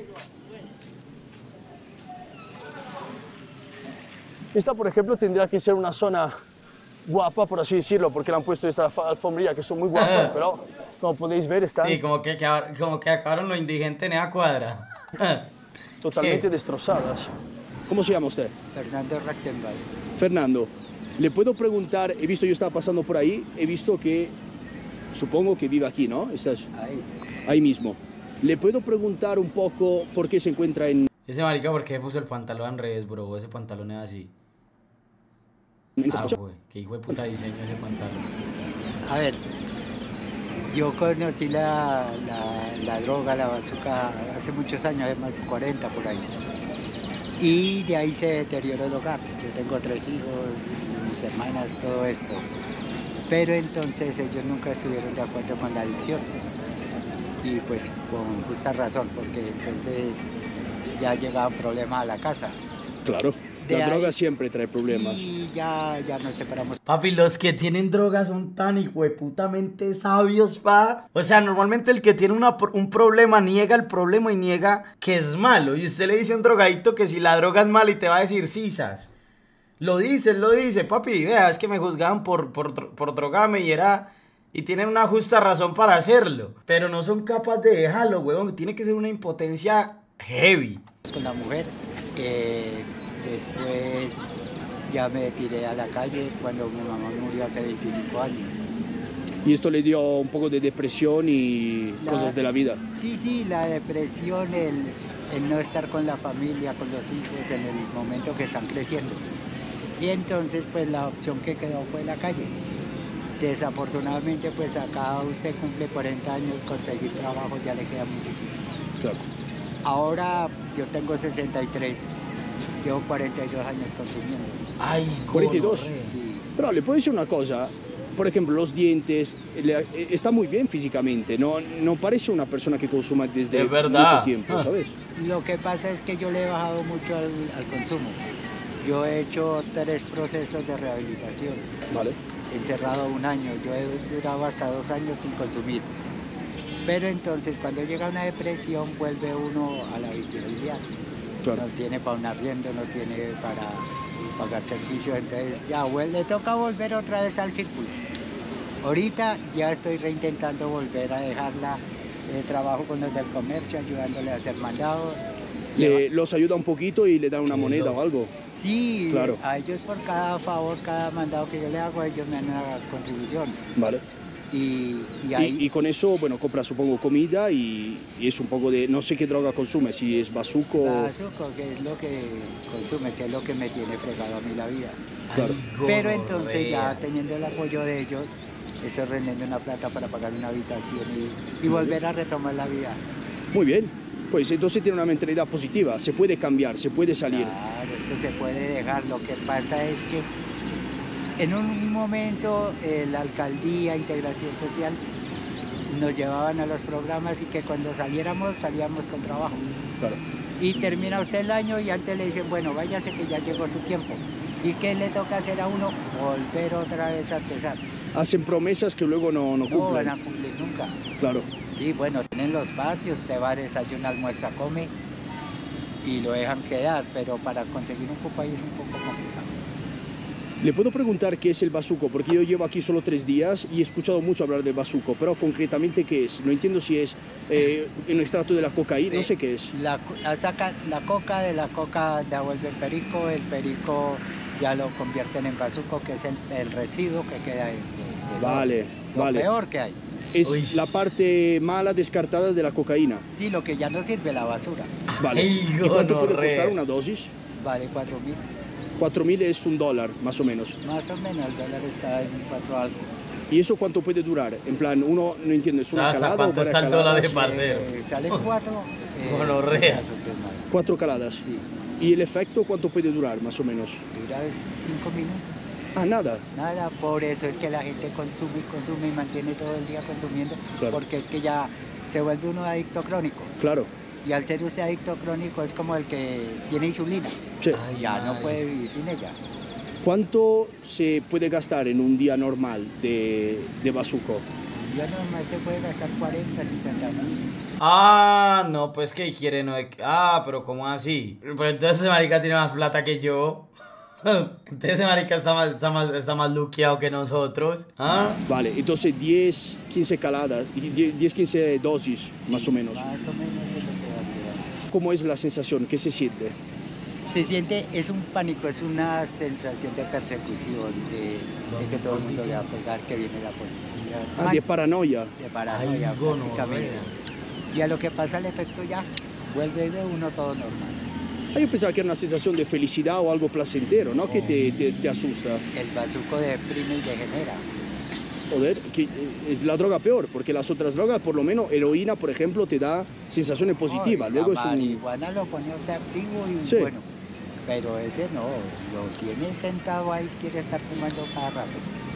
Esta, por ejemplo, tendría que ser una zona guapa, por así decirlo, porque le han puesto esta alfombrilla que son muy guapas, pero como podéis ver están... Sí, como que acabaron los indigentes en esa cuadra. Totalmente destrozadas. ¿Cómo se llama usted? Fernando Rachtenbach. Fernando, le puedo preguntar, he visto, yo estaba pasando por ahí, he visto que, supongo que vive aquí, ¿no? Estás ahí mismo. Le puedo preguntar un poco por qué se encuentra en... Ese marica, ¿por qué puso el pantalón al revés, bro? Ese pantalón es así. Güey, qué hijo de puta diseño ese pantalón. A ver, yo conocí la droga, la bazuca, hace muchos años, hace más de 40 por ahí. Y de ahí se deterioró el hogar. Yo tengo 3 hijos, mis hermanas, todo esto. Pero entonces ellos nunca estuvieron de acuerdo con la adicción. Y pues con justa razón, porque entonces ya llegaban problemas a la casa. Claro. La droga siempre trae problemas. Y ya nos separamos. Papi, los que tienen drogas son tan hijueputamente sabios, pa. O sea, normalmente el que tiene un problema niega el problema y niega que es malo. Y usted le dice a un drogadito que si la droga es mala y te va a decir sisas. Lo dice, papi, vea, es que me juzgaban por drogarme y tienen una justa razón para hacerlo. Pero no son capaces de dejarlo, huevón. Tiene que ser una impotencia heavy. Con la mujer, después ya me tiré a la calle cuando mi mamá murió hace 25 años. ¿Y esto le dio un poco de depresión y cosas de la vida? Sí, la depresión, el no estar con la familia, con los hijos en el momento que están creciendo. Y entonces pues la opción que quedó fue la calle. Desafortunadamente pues acá usted cumple 40 años, conseguir trabajo ya le queda muy difícil. Claro. Ahora yo tengo 63, llevo 42 años consumiendo. Ay, 42. gonorrea. Sí. Pero le puedo decir una cosa, por ejemplo, los dientes, está muy bien físicamente, no parece una persona que consuma desde Es verdad. mucho tiempo, ¿sabes? Lo que pasa es que yo le he bajado mucho al consumo. Yo he hecho 3 procesos de rehabilitación. Vale. Encerrado 1 año, yo he durado hasta 2 años sin consumir. Pero entonces cuando llega una depresión vuelve uno a la victimilidad. Claro. No tiene para un arriendo, no tiene para pagar servicios, entonces ya le toca volver otra vez al círculo. Ahorita ya estoy reintentando volver a dejarla, trabajo con los del comercio, ayudándole a hacer mandados. Los ayuda un poquito y le da una moneda o algo. Sí, claro. A ellos por cada favor, cada mandado que yo le hago, ellos me dan una contribución. Vale. Y con eso, bueno, compra supongo comida y es un poco de, no sé qué droga consume, si es bazuco. Bazuco, que es lo que consume, que es lo que me tiene fregado a mí la vida. Claro. Pero entonces ya teniendo el apoyo de ellos, estoy rendiendo una plata para pagar una habitación y volver a retomar la vida. Muy bien, pues entonces tiene una mentalidad positiva, se puede cambiar, se puede salir. Claro, esto se puede dejar, lo que pasa es que en un momento la alcaldía, integración social, nos llevaban a los programas y que cuando salíamos con trabajo. Claro. Y termina usted el año y antes le dicen, bueno, váyase que ya llegó su tiempo. ¿Y qué le toca hacer a uno? Volver otra vez a empezar. Hacen promesas que luego no cumplen. No van a cumplir nunca. Claro. Sí, bueno, tienen los patios, usted va a desayunar, almuerza, come y lo dejan quedar, pero para conseguir un cupo ahí es un poco complicado. Le puedo preguntar qué es el bazuco, porque yo llevo aquí solo 3 días y he escuchado mucho hablar del bazuco, pero concretamente qué es. No entiendo si es un extracto de la cocaína, no sé qué es. Sacan la coca, de la coca la vuelve el perico ya lo convierten en bazuco, que es el residuo que queda de Vale, lo vale. peor que hay. Es la parte mala descartada de la cocaína. Sí, lo que ya no sirve, la basura. Vale. ¿Y cuánto puede costar una dosis? Vale 4.000. 4.000 es $1, más o menos. Más o menos, el dólar está en 4 algo. ¿Y eso cuánto puede durar? En plan, uno no entiende, ¿es una calada ¿Cuánto o está el dólar de parcero? Sale 4. Gonorrea. 4 caladas. Sí. ¿Y el efecto cuánto puede durar, más o menos? Dura 5 minutos. Ah, nada. Nada, por eso es que la gente consume y mantiene todo el día consumiendo, claro. Porque es que ya se vuelve uno adicto crónico. Claro. Y al ser usted adicto crónico es como el que tiene insulina. Sí. Ya no puede vivir sin ella. ¿Cuánto se puede gastar en un día normal de bazuco? Un día normal se puede gastar 40, 50 mil. Ah, no, pues que quiere, no. Ah, pero ¿cómo así? Pues entonces ese marica tiene más plata que yo. Entonces ese marica está más luqueado que nosotros. ¿Ah? Vale, entonces 10, 15 caladas, 10, 15 dosis, sí, más o menos. Más o menos es lo que va a quedar. ¿Cómo es la sensación? ¿Qué se siente? Se siente, es un pánico, es una sensación de persecución, de que todo el mundo le va a pegar, que viene la policía. Ah, de paranoia. De paranoia, prácticamente. Y a lo que pasa el efecto ya, vuelve de uno todo normal. Ah, yo pensaba que era una sensación de felicidad o algo placentero, ¿no? Que te asusta. El bazuco deprime y degenera. Joder, que es la droga peor, porque las otras drogas, por lo menos heroína, por ejemplo, te da sensaciones positivas. Luego la marihuana lo pone usted activo y sí. Bueno, pero ese no, lo tiene sentado ahí, quiere estar fumando cada rato.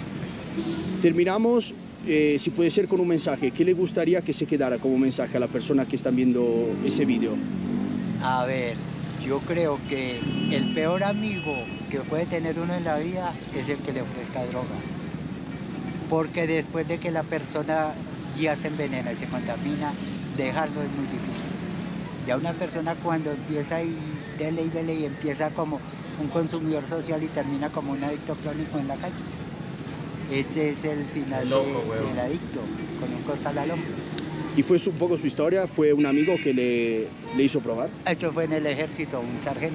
Terminamos, si puede ser, con un mensaje. ¿Qué le gustaría que se quedara como mensaje a la persona que están viendo ese vídeo? A ver, yo creo que el peor amigo que puede tener uno en la vida es el que le ofrezca droga. Porque después de que la persona ya se envenena y se contamina, dejarlo es muy difícil. Ya una persona cuando empieza y dele y empieza como un consumidor social y termina como un adicto crónico en la calle. Ese es el final del adicto, con un costal al hombro. ¿Y fue un poco su historia? ¿Fue un amigo que le hizo probar? Esto fue en el ejército, un sargento.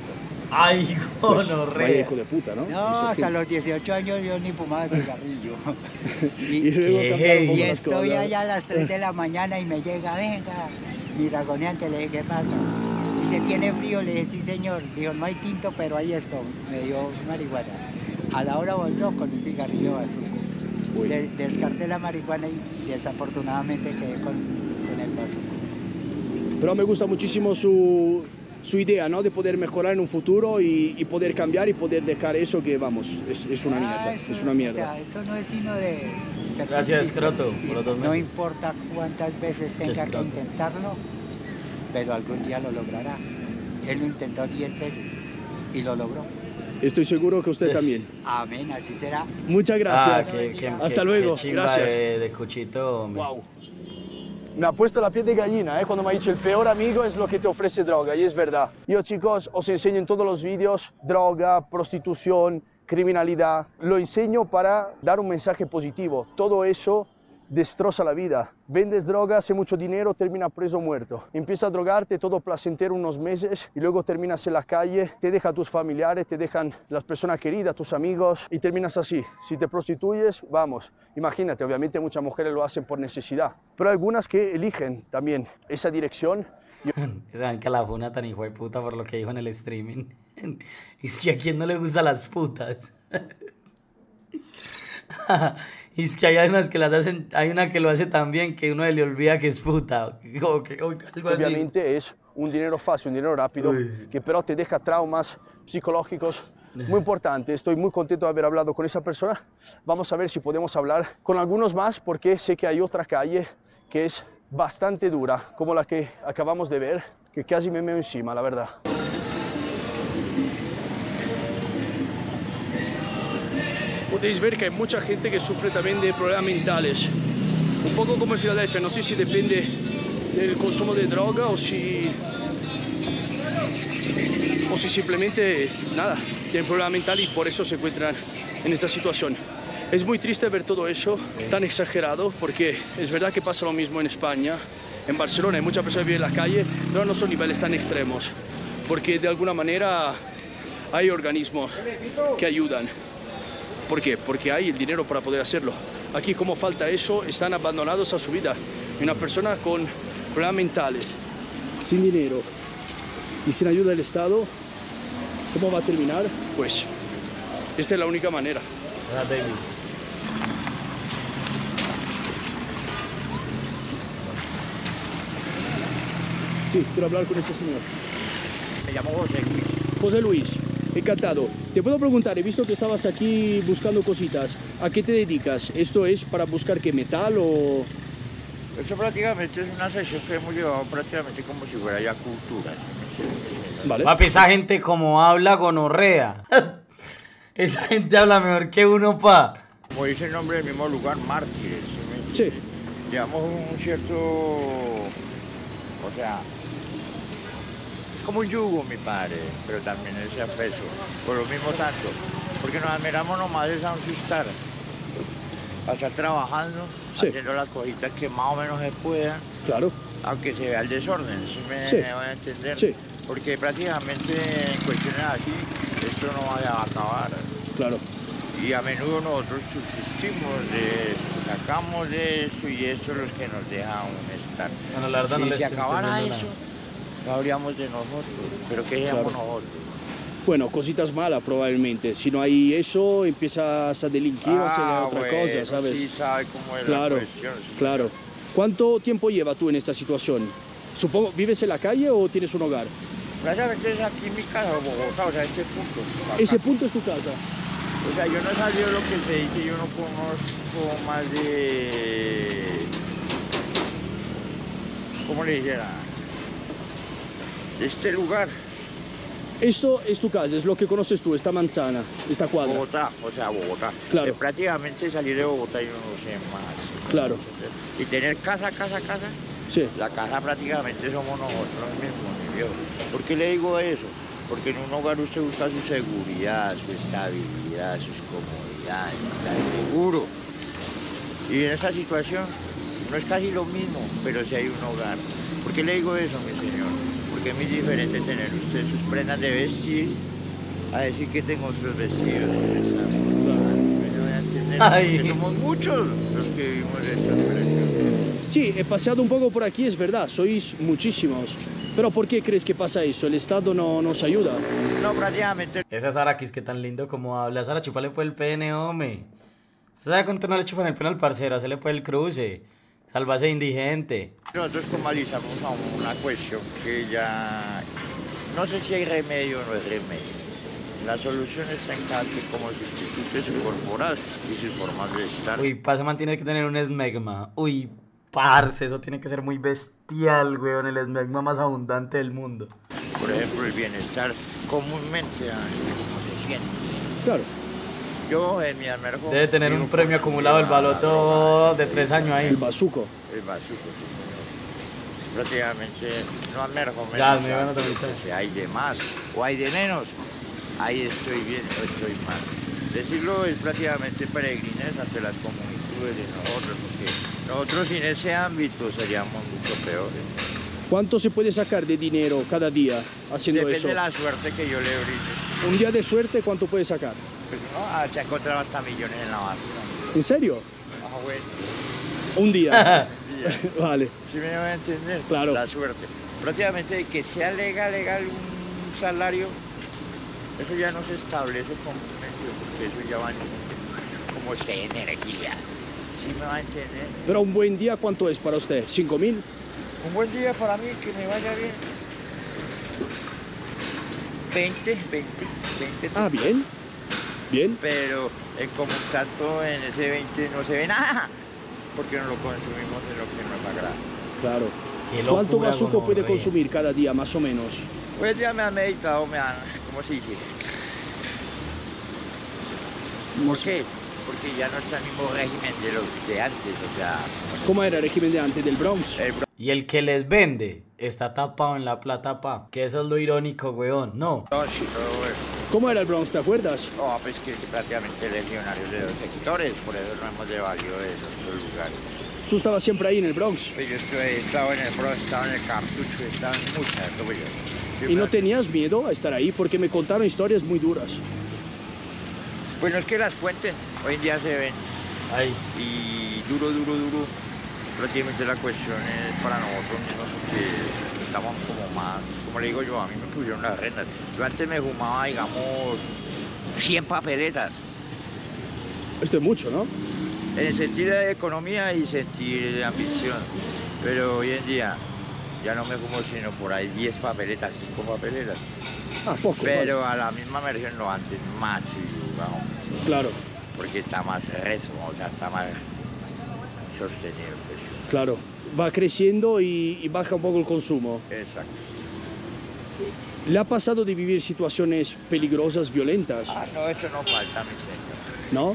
Ay, Pues, gonorrea. vaya hijo de puta, ¿no? No, Eso hasta que- los 18 años yo ni fumaba cigarrillo. Y luego Qué cambiar un heavy. poco Y las estoy cosas. allá a las 3 de la mañana y me llega, venga, mi dragoneante, le dije, ¿qué pasa? Dice, ¿tiene frío? Le dije, sí señor. Dijo, no hay tinto, pero ahí estoy. Me dio marihuana. A la hora volvió con un cigarrillo bazuco. Uy. Descarté la marihuana y desafortunadamente quedé con el bazuco. Pero me gusta muchísimo su idea, ¿no? De poder mejorar en un futuro y poder cambiar y poder dejar eso que, vamos, es una mierda. Eso, Es una mierda. o sea, eso no es sino de... Gracias, Escroto, persistir. por los 2 No meses. importa cuántas veces Es que tenga que Escroto. intentarlo, pero algún día lo logrará. Él lo intentó 10 veces y lo logró. Estoy seguro que usted también. Amén, así será. Muchas gracias. Hasta luego. Qué chimba Gracias. de Cuchito, hombre. Wow. Me ha puesto la piel de gallina, cuando me ha dicho el peor amigo es lo que te ofrece droga, y es verdad. Yo, chicos, os enseño en todos los vídeos droga, prostitución, criminalidad. Lo enseño para dar un mensaje positivo. Todo eso destroza la vida. Vendes droga, hace mucho dinero, termina preso o muerto. Empieza a drogarte, todo placentero unos meses y luego terminas en la calle, te dejan tus familiares, te dejan las personas queridas, tus amigos y terminas así. Si te prostituyes, vamos, imagínate, obviamente muchas mujeres lo hacen por necesidad, pero algunas que eligen también esa dirección. Saben que la funa tan hijo de puta por lo que dijo en el streaming. Es que a quién no le gustan las putas. Y es que hay unas que las hacen, hay una que lo hace tan bien que uno le olvida que es puta. O algo así. Obviamente es un dinero fácil, un dinero rápido, que pero te deja traumas psicológicos muy importantes. Estoy muy contento de haber hablado con esa persona. Vamos a ver si podemos hablar con algunos más, porque sé que hay otra calle que es bastante dura, como la que acabamos de ver, que casi me meo encima, la verdad. Podéis ver que hay mucha gente que sufre también de problemas mentales. Un poco como en Filadelfia, no sé si depende del consumo de droga o si simplemente, nada, tienen problemas mentales y por eso se encuentran en esta situación. Es muy triste ver todo eso tan exagerado, porque es verdad que pasa lo mismo en España. En Barcelona hay muchas personas que viven en la calle, pero no son niveles tan extremos, porque de alguna manera hay organismos que ayudan. ¿Por qué? Porque hay el dinero para poder hacerlo. Aquí, como falta eso, están abandonados a su vida. Una persona con problemas mentales, sin dinero y sin ayuda del Estado, ¿cómo va a terminar? Pues esta es la única manera. Sí, quiero hablar con ese señor. Me llamo José Luis. José Luis, encantado. Te puedo preguntar, he visto que estabas aquí buscando cositas. ¿A qué te dedicas? ¿Esto es para buscar qué metal o...? Esto prácticamente es una sesión que hemos llevado prácticamente como si fuera ya cultura. Vale. Papi, esa gente como habla gonorrea. Esa gente habla mejor que uno, pa. Como dice el nombre del mismo lugar, mártires. Sí. Llevamos un cierto... O sea... Es como un yugo, mi padre, pero también ese aprecio. Por lo mismo tanto. Porque nos admiramos nomás es a un sustar. A estar trabajando, sí, haciendo las cositas que más o menos se puedan. Claro. Aunque se vea el desorden, ¿sí me voy a entender? Sí. Porque prácticamente en cuestiones así, esto no va a acabar. Claro. Y a menudo nosotros subsistimos de esto, sacamos de esto y esto es lo que nos deja un estar. Bueno, la verdad no si les se estoy acabara entendiendo eso, no habríamos de nosotros. Pero ¿qué seríamos nosotros? Bueno, cositas malas probablemente. Si no hay eso, empiezas a delinquir, a hacer otra cosa, ¿sabes? Sí sabe cómo es claro, la cuestión. Sí. Claro. ¿Cuánto tiempo llevas tú en esta situación? Supongo, ¿vives en la calle o tienes un hogar? Prácticamente es aquí en mi casa, Bogotá, o sea, este punto. Acá. Ese punto es tu casa. O sea, yo no he salido de lo que se dice, yo no conozco más de... ¿Cómo le dijera? De este lugar. Esto es tu casa, es lo que conoces tú, esta manzana, esta cuadra. Bogotá, o sea, Bogotá. Claro. Prácticamente salir de Bogotá yo no sé más. Claro. Y tener casa. Sí. La casa prácticamente somos nosotros mismos, mi viejo. ¿Por qué le digo eso? Porque en un hogar usted busca su seguridad, su estabilidad, sus comodidades, está seguro. Y en esa situación no es casi lo mismo, pero sí hay un hogar. ¿Por qué le digo eso, mi señor? Porque es muy diferente tener usted sus prendas de vestir a decir que tengo otros vestidos. Ay. Que somos muchos los que vivimos esta operación. Sí, he paseado un poco por aquí, es verdad, sois muchísimos. Pero ¿por qué crees que pasa eso? ¿El Estado no nos ayuda? No, prácticamente. Esa Sara Kiss, que tan lindo como habla. Sara, chúpale por el pene, hombre. ¿Usted sabe cuánto no le chupan el pene al parcero? Hacerle por el cruce. Sálvase indigente. Nosotros formalizamos a una cuestión que ya... No sé si hay remedio o no hay remedio. La solución está en cada que como sustituye su corporal y sus formas de estar. Uy, pasa, man, tiene que tener un esmegma. Uy, parce, eso tiene que ser muy bestial, weón. El esmegma más abundante del mundo. Por ejemplo, el bienestar comúnmente como se siente. Claro. Yo en mi almerjo... Debe tener un premio acumulado el baloto de 3 años ahí. El bazuco. El bazuco, sí. Prácticamente no almerjo. Ya, me van a tomar. Si hay de más o hay de menos, ahí estoy bien o estoy mal. Decirlo es prácticamente peregrinés ante las comunidades de nosotros, porque nosotros sin ese ámbito seríamos mucho peores. ¿Cuánto se puede sacar de dinero cada día haciendo Depende eso? de la suerte que yo le brinde. Un día de suerte, ¿cuánto puede sacar? Pues no, se ha encontrado hasta millones en la basura. ¿En serio? Ah, bueno. Un día. Vale. ¿Sí me van a entender? Claro. La suerte. Prácticamente de que sea legal un salario, eso ya no se establece comúnmente, porque eso ya va como usted energía. ¿Sí me va a entender? Pero un buen día, ¿cuánto es para usted? ¿5.000? Un buen día para mí, que me vaya bien. 20. Ah, bien. Bien. Pero como tanto en ese 20 no se ve nada, porque no lo consumimos en lo que nos agrada. Claro. Qué locura, ¿Cuánto bazuco puede gonorrea. consumir cada día, más o menos? Pues ya me han meditado, ¿cómo se dice? ¿Por qué? Porque ya no está el mismo régimen de los de antes, o sea... ¿Cómo era el régimen de antes del Bronx? Y el que les vende está tapado en la plata, pa. Que eso es lo irónico, weón. No. No, sí, todo bueno. ¿Cómo era el Bronx, te acuerdas? No, pues que prácticamente legionarios de los sectores, por eso no hemos devalido de esos lugares. Tú estabas siempre ahí en el Bronx. Pues yo he estado en el Bronx, he estado en el Cartucho, he estado en muchas, como yo. ¿Y no tenías miedo a estar ahí? Porque me contaron historias muy duras. Pues no es que las cuenten, hoy en día se ven. Ay, Y duro. Prácticamente la cuestión es para nosotros mismos porque estamos como más, como le digo yo, a mí me pusieron las rentas. Yo antes me fumaba, digamos, 100 papeletas. Esto es mucho, ¿no? En el sentido de economía y sentido de ambición. Pero hoy en día ya no me fumo sino por ahí 10 papeletas, 5 papeletas. Ah, poco. Pero vale. a la misma versión no antes, más, digamos. Claro, Porque está más rezo, o sea, está más sostenido. Pues. claro. Va creciendo y baja un poco el consumo. Exacto. ¿Le ha pasado de vivir situaciones peligrosas, violentas? Ah, no, eso no falta, mi señor. ¿No?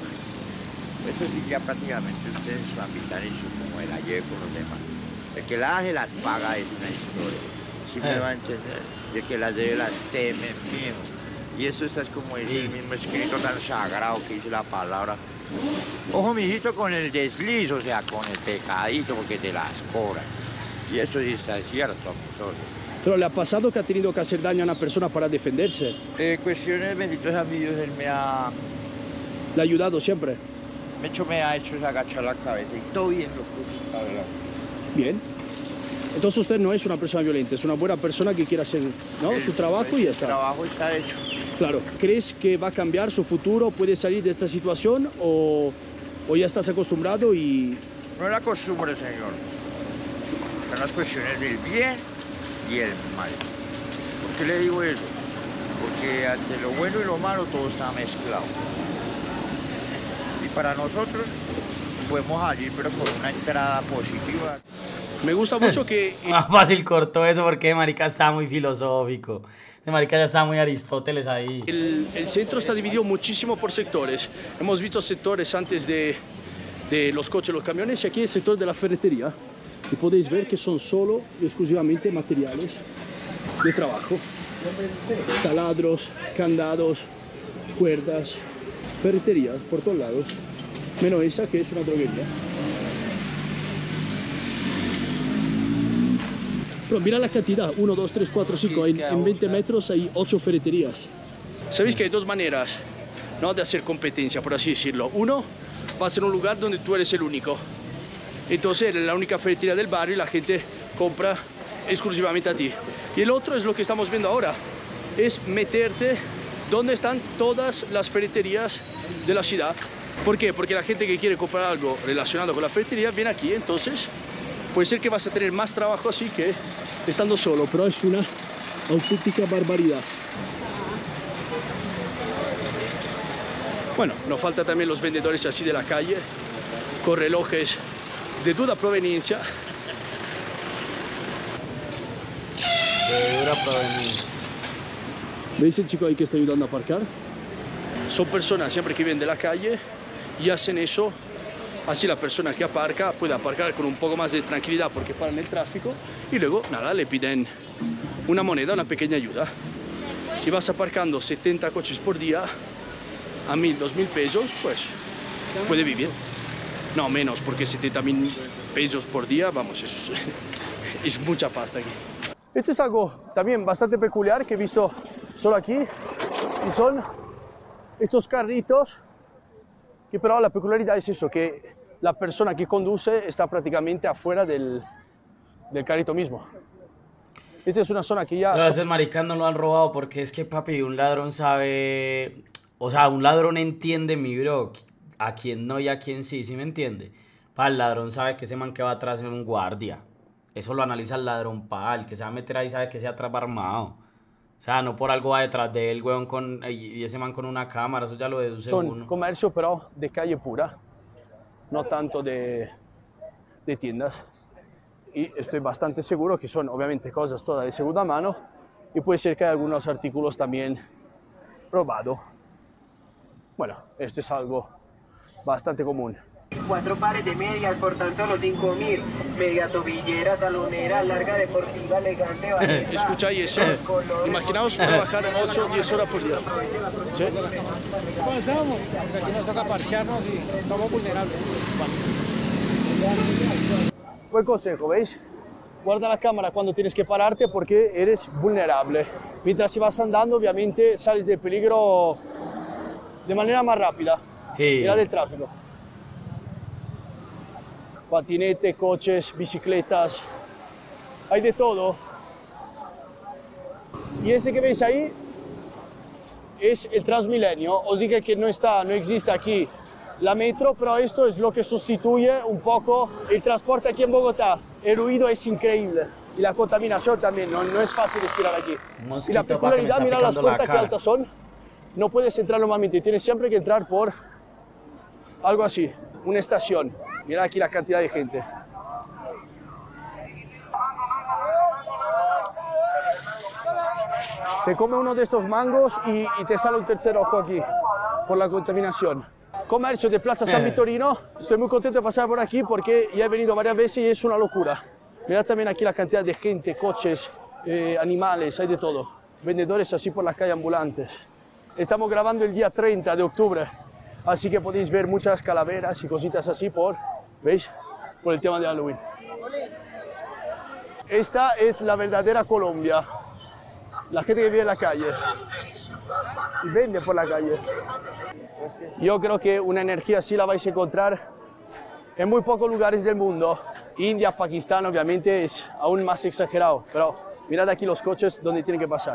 Eso sí ya prácticamente ustedes su habitan y su como el ayer con los demás. El que las hace las paga es una historia. ¿Sí me va a entender? Y el que las debe las teme, mijo. Y eso es como el mismo escrito tan sagrado que dice la palabra. Ojo, mijito, con el desliz, o sea, con el pecadito, porque te las cobran. Y eso sí está cierto, nosotros. ¿Pero le ha pasado que ha tenido que hacer daño a una persona para defenderse? Cuestiones, benditos amigos, él ¿Le ha ayudado siempre? me ha hecho agachar la cabeza y todo bien lo puse adelante. Bien. Entonces usted no es una persona violenta, es una buena persona que quiere hacer, ¿no? Su trabajo y ya está. El trabajo está hecho. Claro. ¿Crees que va a cambiar su futuro? ¿Puede salir de esta situación o ya estás acostumbrado y...? No es la costumbre, señor. Son las cuestiones del bien y el mal. ¿Por qué le digo eso? Porque ante lo bueno y lo malo todo está mezclado. Y para nosotros podemos salir, pero con una entrada positiva. Me gusta mucho que... Más fácil cortó eso porque marica estaba muy filosófico. Marica ya estaba muy Aristóteles ahí. El centro está dividido muchísimo por sectores. Hemos visto sectores antes de los coches, los camiones, y aquí el sector de la ferretería. Y podéis ver que son solo y exclusivamente materiales de trabajo. Taladros, candados, cuerdas, ferreterías por todos lados. Menos esa que es una droguería. Pero mira la cantidad, 1, 2, 3, 4, 5, en 20 metros hay 8 ferreterías. Sabéis que hay dos maneras, ¿no?, de hacer competencia, por así decirlo. Uno, va a ser un lugar donde tú eres el único. Entonces eres la única ferretería del barrio y la gente compra exclusivamente a ti. Y el otro es lo que estamos viendo ahora, es meterte donde están todas las ferreterías de la ciudad. ¿Por qué? Porque la gente que quiere comprar algo relacionado con la ferretería viene aquí, entonces puede ser que vas a tener más trabajo así que estando solo, pero es una auténtica barbaridad. Bueno, nos falta también los vendedores así de la calle, con relojes de duda proveniencia. De dura proveniencia. ¿Veis el chico ahí que está ayudando a aparcar? Son personas siempre que vienen de la calle y hacen eso. Así la persona que aparca puede aparcar con un poco más de tranquilidad porque paran el tráfico y luego, nada, le piden una moneda, una pequeña ayuda. Si vas aparcando 70 coches por día a 1.000, 2.000 pesos, pues puede vivir. No, menos, porque 70.000 pesos por día, vamos, es mucha pasta aquí. Esto es algo también bastante peculiar que he visto solo aquí, y son estos carritos, que pero la peculiaridad es eso, que la persona que conduce está prácticamente afuera del carrito mismo. Esta es una zona que ya... A veces maricas no lo han robado porque es que, papi, un ladrón sabe... O sea, un ladrón entiende, mi bro, a quién no y a quién sí, ¿sí me entiende? El ladrón sabe que ese man que va atrás es un guardia. Eso lo analiza el ladrón, el que se va a meter ahí sabe que ese atrás va armado. O sea, no por algo va detrás de él, weón, y ese man con una cámara, eso ya lo deduce uno. Son comercio, pero de calle pura, no tanto de tiendas. Y estoy bastante seguro que son, obviamente, cosas todas de segunda mano, y puede ser que hay algunos artículos también robados. Bueno, esto es algo bastante común. 4 pares de medias, por tanto los 5.000. Media tobillera, talonera, larga deportiva, elegante, bajita. ¿Escucháis eso? Imaginaos trabajar 8 o 10 horas por día. ¿Sí? Pasamos, porque aquí nos toca parquearnos y somos vulnerables. Buen consejo, ¿veis? Guarda la cámara cuando tienes que pararte porque eres vulnerable. Mientras si vas andando, obviamente sales del peligro de manera más rápida. Sí. Mira del tráfico. Patinetes, coches, bicicletas, hay de todo. Y ese que veis ahí es el Transmilenio. Os dije que no existe aquí la metro, pero esto es lo que sustituye un poco el transporte aquí en Bogotá. El ruido es increíble y la contaminación también, no es fácil respirar aquí. Y la peculiaridad, mira las puertas que altas son, no puedes entrar normalmente, tienes siempre que entrar por algo así, una estación. Mira aquí la cantidad de gente. Te come uno de estos mangos y te sale un tercer ojo aquí por la contaminación. Comercio de Plaza San Vittorino. Estoy muy contento de pasar por aquí porque ya he venido varias veces y es una locura. Mira también aquí la cantidad de gente, coches, animales, hay de todo. Vendedores así por la calle ambulantes. Estamos grabando el día 30 de octubre. Así que podéis ver muchas calaveras y cositas así ¿veis? Por el tema de Halloween. Esta es la verdadera Colombia. La gente que vive en la calle y vende por la calle. Yo creo que una energía así la vais a encontrar en muy pocos lugares del mundo. India, Pakistán, obviamente es aún más exagerado. Pero mirad aquí los coches donde tienen que pasar.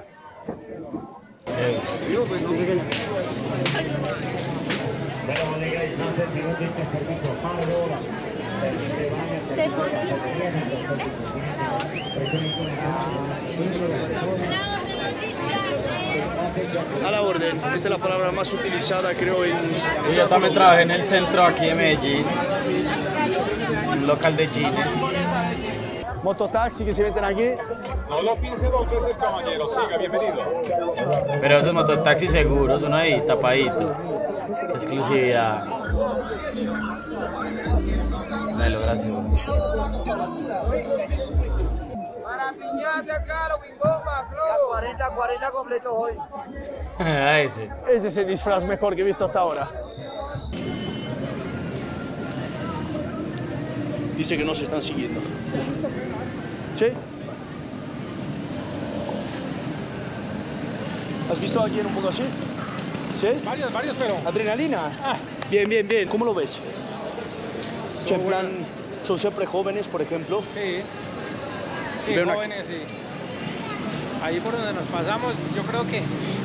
A la orden, esta es la palabra más utilizada creo en... Yo también trabajé en el centro aquí de Medellín, un local de jeans. Mototaxi que se meten aquí. No lo piense 2 veces, caballero, siga, bienvenido. Pero esos mototaxis seguros, uno ahí tapadito. Qué exclusividad. Dale, gracias. Para piñata, Halloween, bomba, flow. 40 completos hoy. Ese es el disfraz mejor que he visto hasta ahora. Dice que no se están siguiendo. ¿Sí? ¿Has visto a alguien un poco así? ¿Sí? Varios, pero... ¿Adrenalina? Bien, bien, bien. ¿Cómo lo ves? Son En plan, son siempre jóvenes, por ejemplo. Sí, jóvenes, sí. Ahí por donde nos pasamos, yo creo que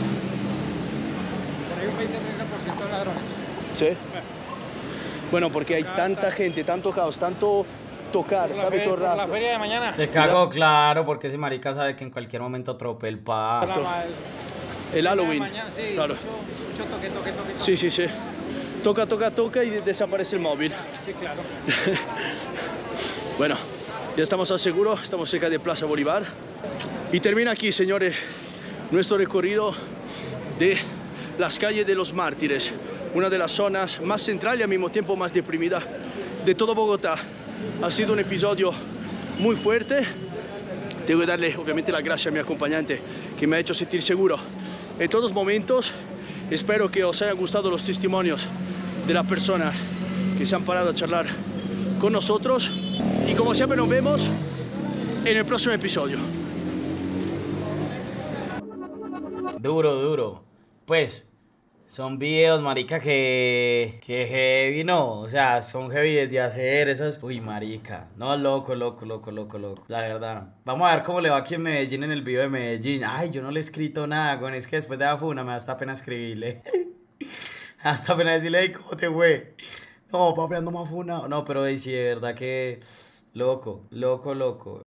por ahí un 20-30% de ladrones. ¿Sí? Bueno, porque hay tanta gente, tanto caos, tanto tocar, ¿sabe? Todo el La rato. feria de mañana. Se cagó, claro, porque ese marica sabe que en cualquier momento tropea el pa. El Halloween. Mañana, sí, claro. mucho toque. Sí, sí, sí. Toca y desaparece el móvil. Sí, claro. Bueno, ya estamos al seguro, estamos cerca de Plaza Bolívar. Y termina aquí, señores, nuestro recorrido de las calles de los Mártires, una de las zonas más centrales y al mismo tiempo más deprimida de todo Bogotá. Ha sido un episodio muy fuerte. Tengo que darle obviamente las gracias a mi acompañante que me ha hecho sentir seguro en todos momentos. Espero que os hayan gustado los testimonios de las personas que se han parado a charlar con nosotros. Y como siempre nos vemos en el próximo episodio. Duro. Pues, son videos, marica, que heavy, no. O sea, son heavy desde hacer esas... Uy, marica. No, loco. La verdad. Vamos a ver cómo le va aquí en Medellín en el video de Medellín. Ay, yo no le he escrito nada, güey. Es que después de la funa me da hasta pena escribirle. Hasta pena decirle, hey, ¿cómo te fue? No, papi, ando más funa. No, pero sí, de verdad que... Loco.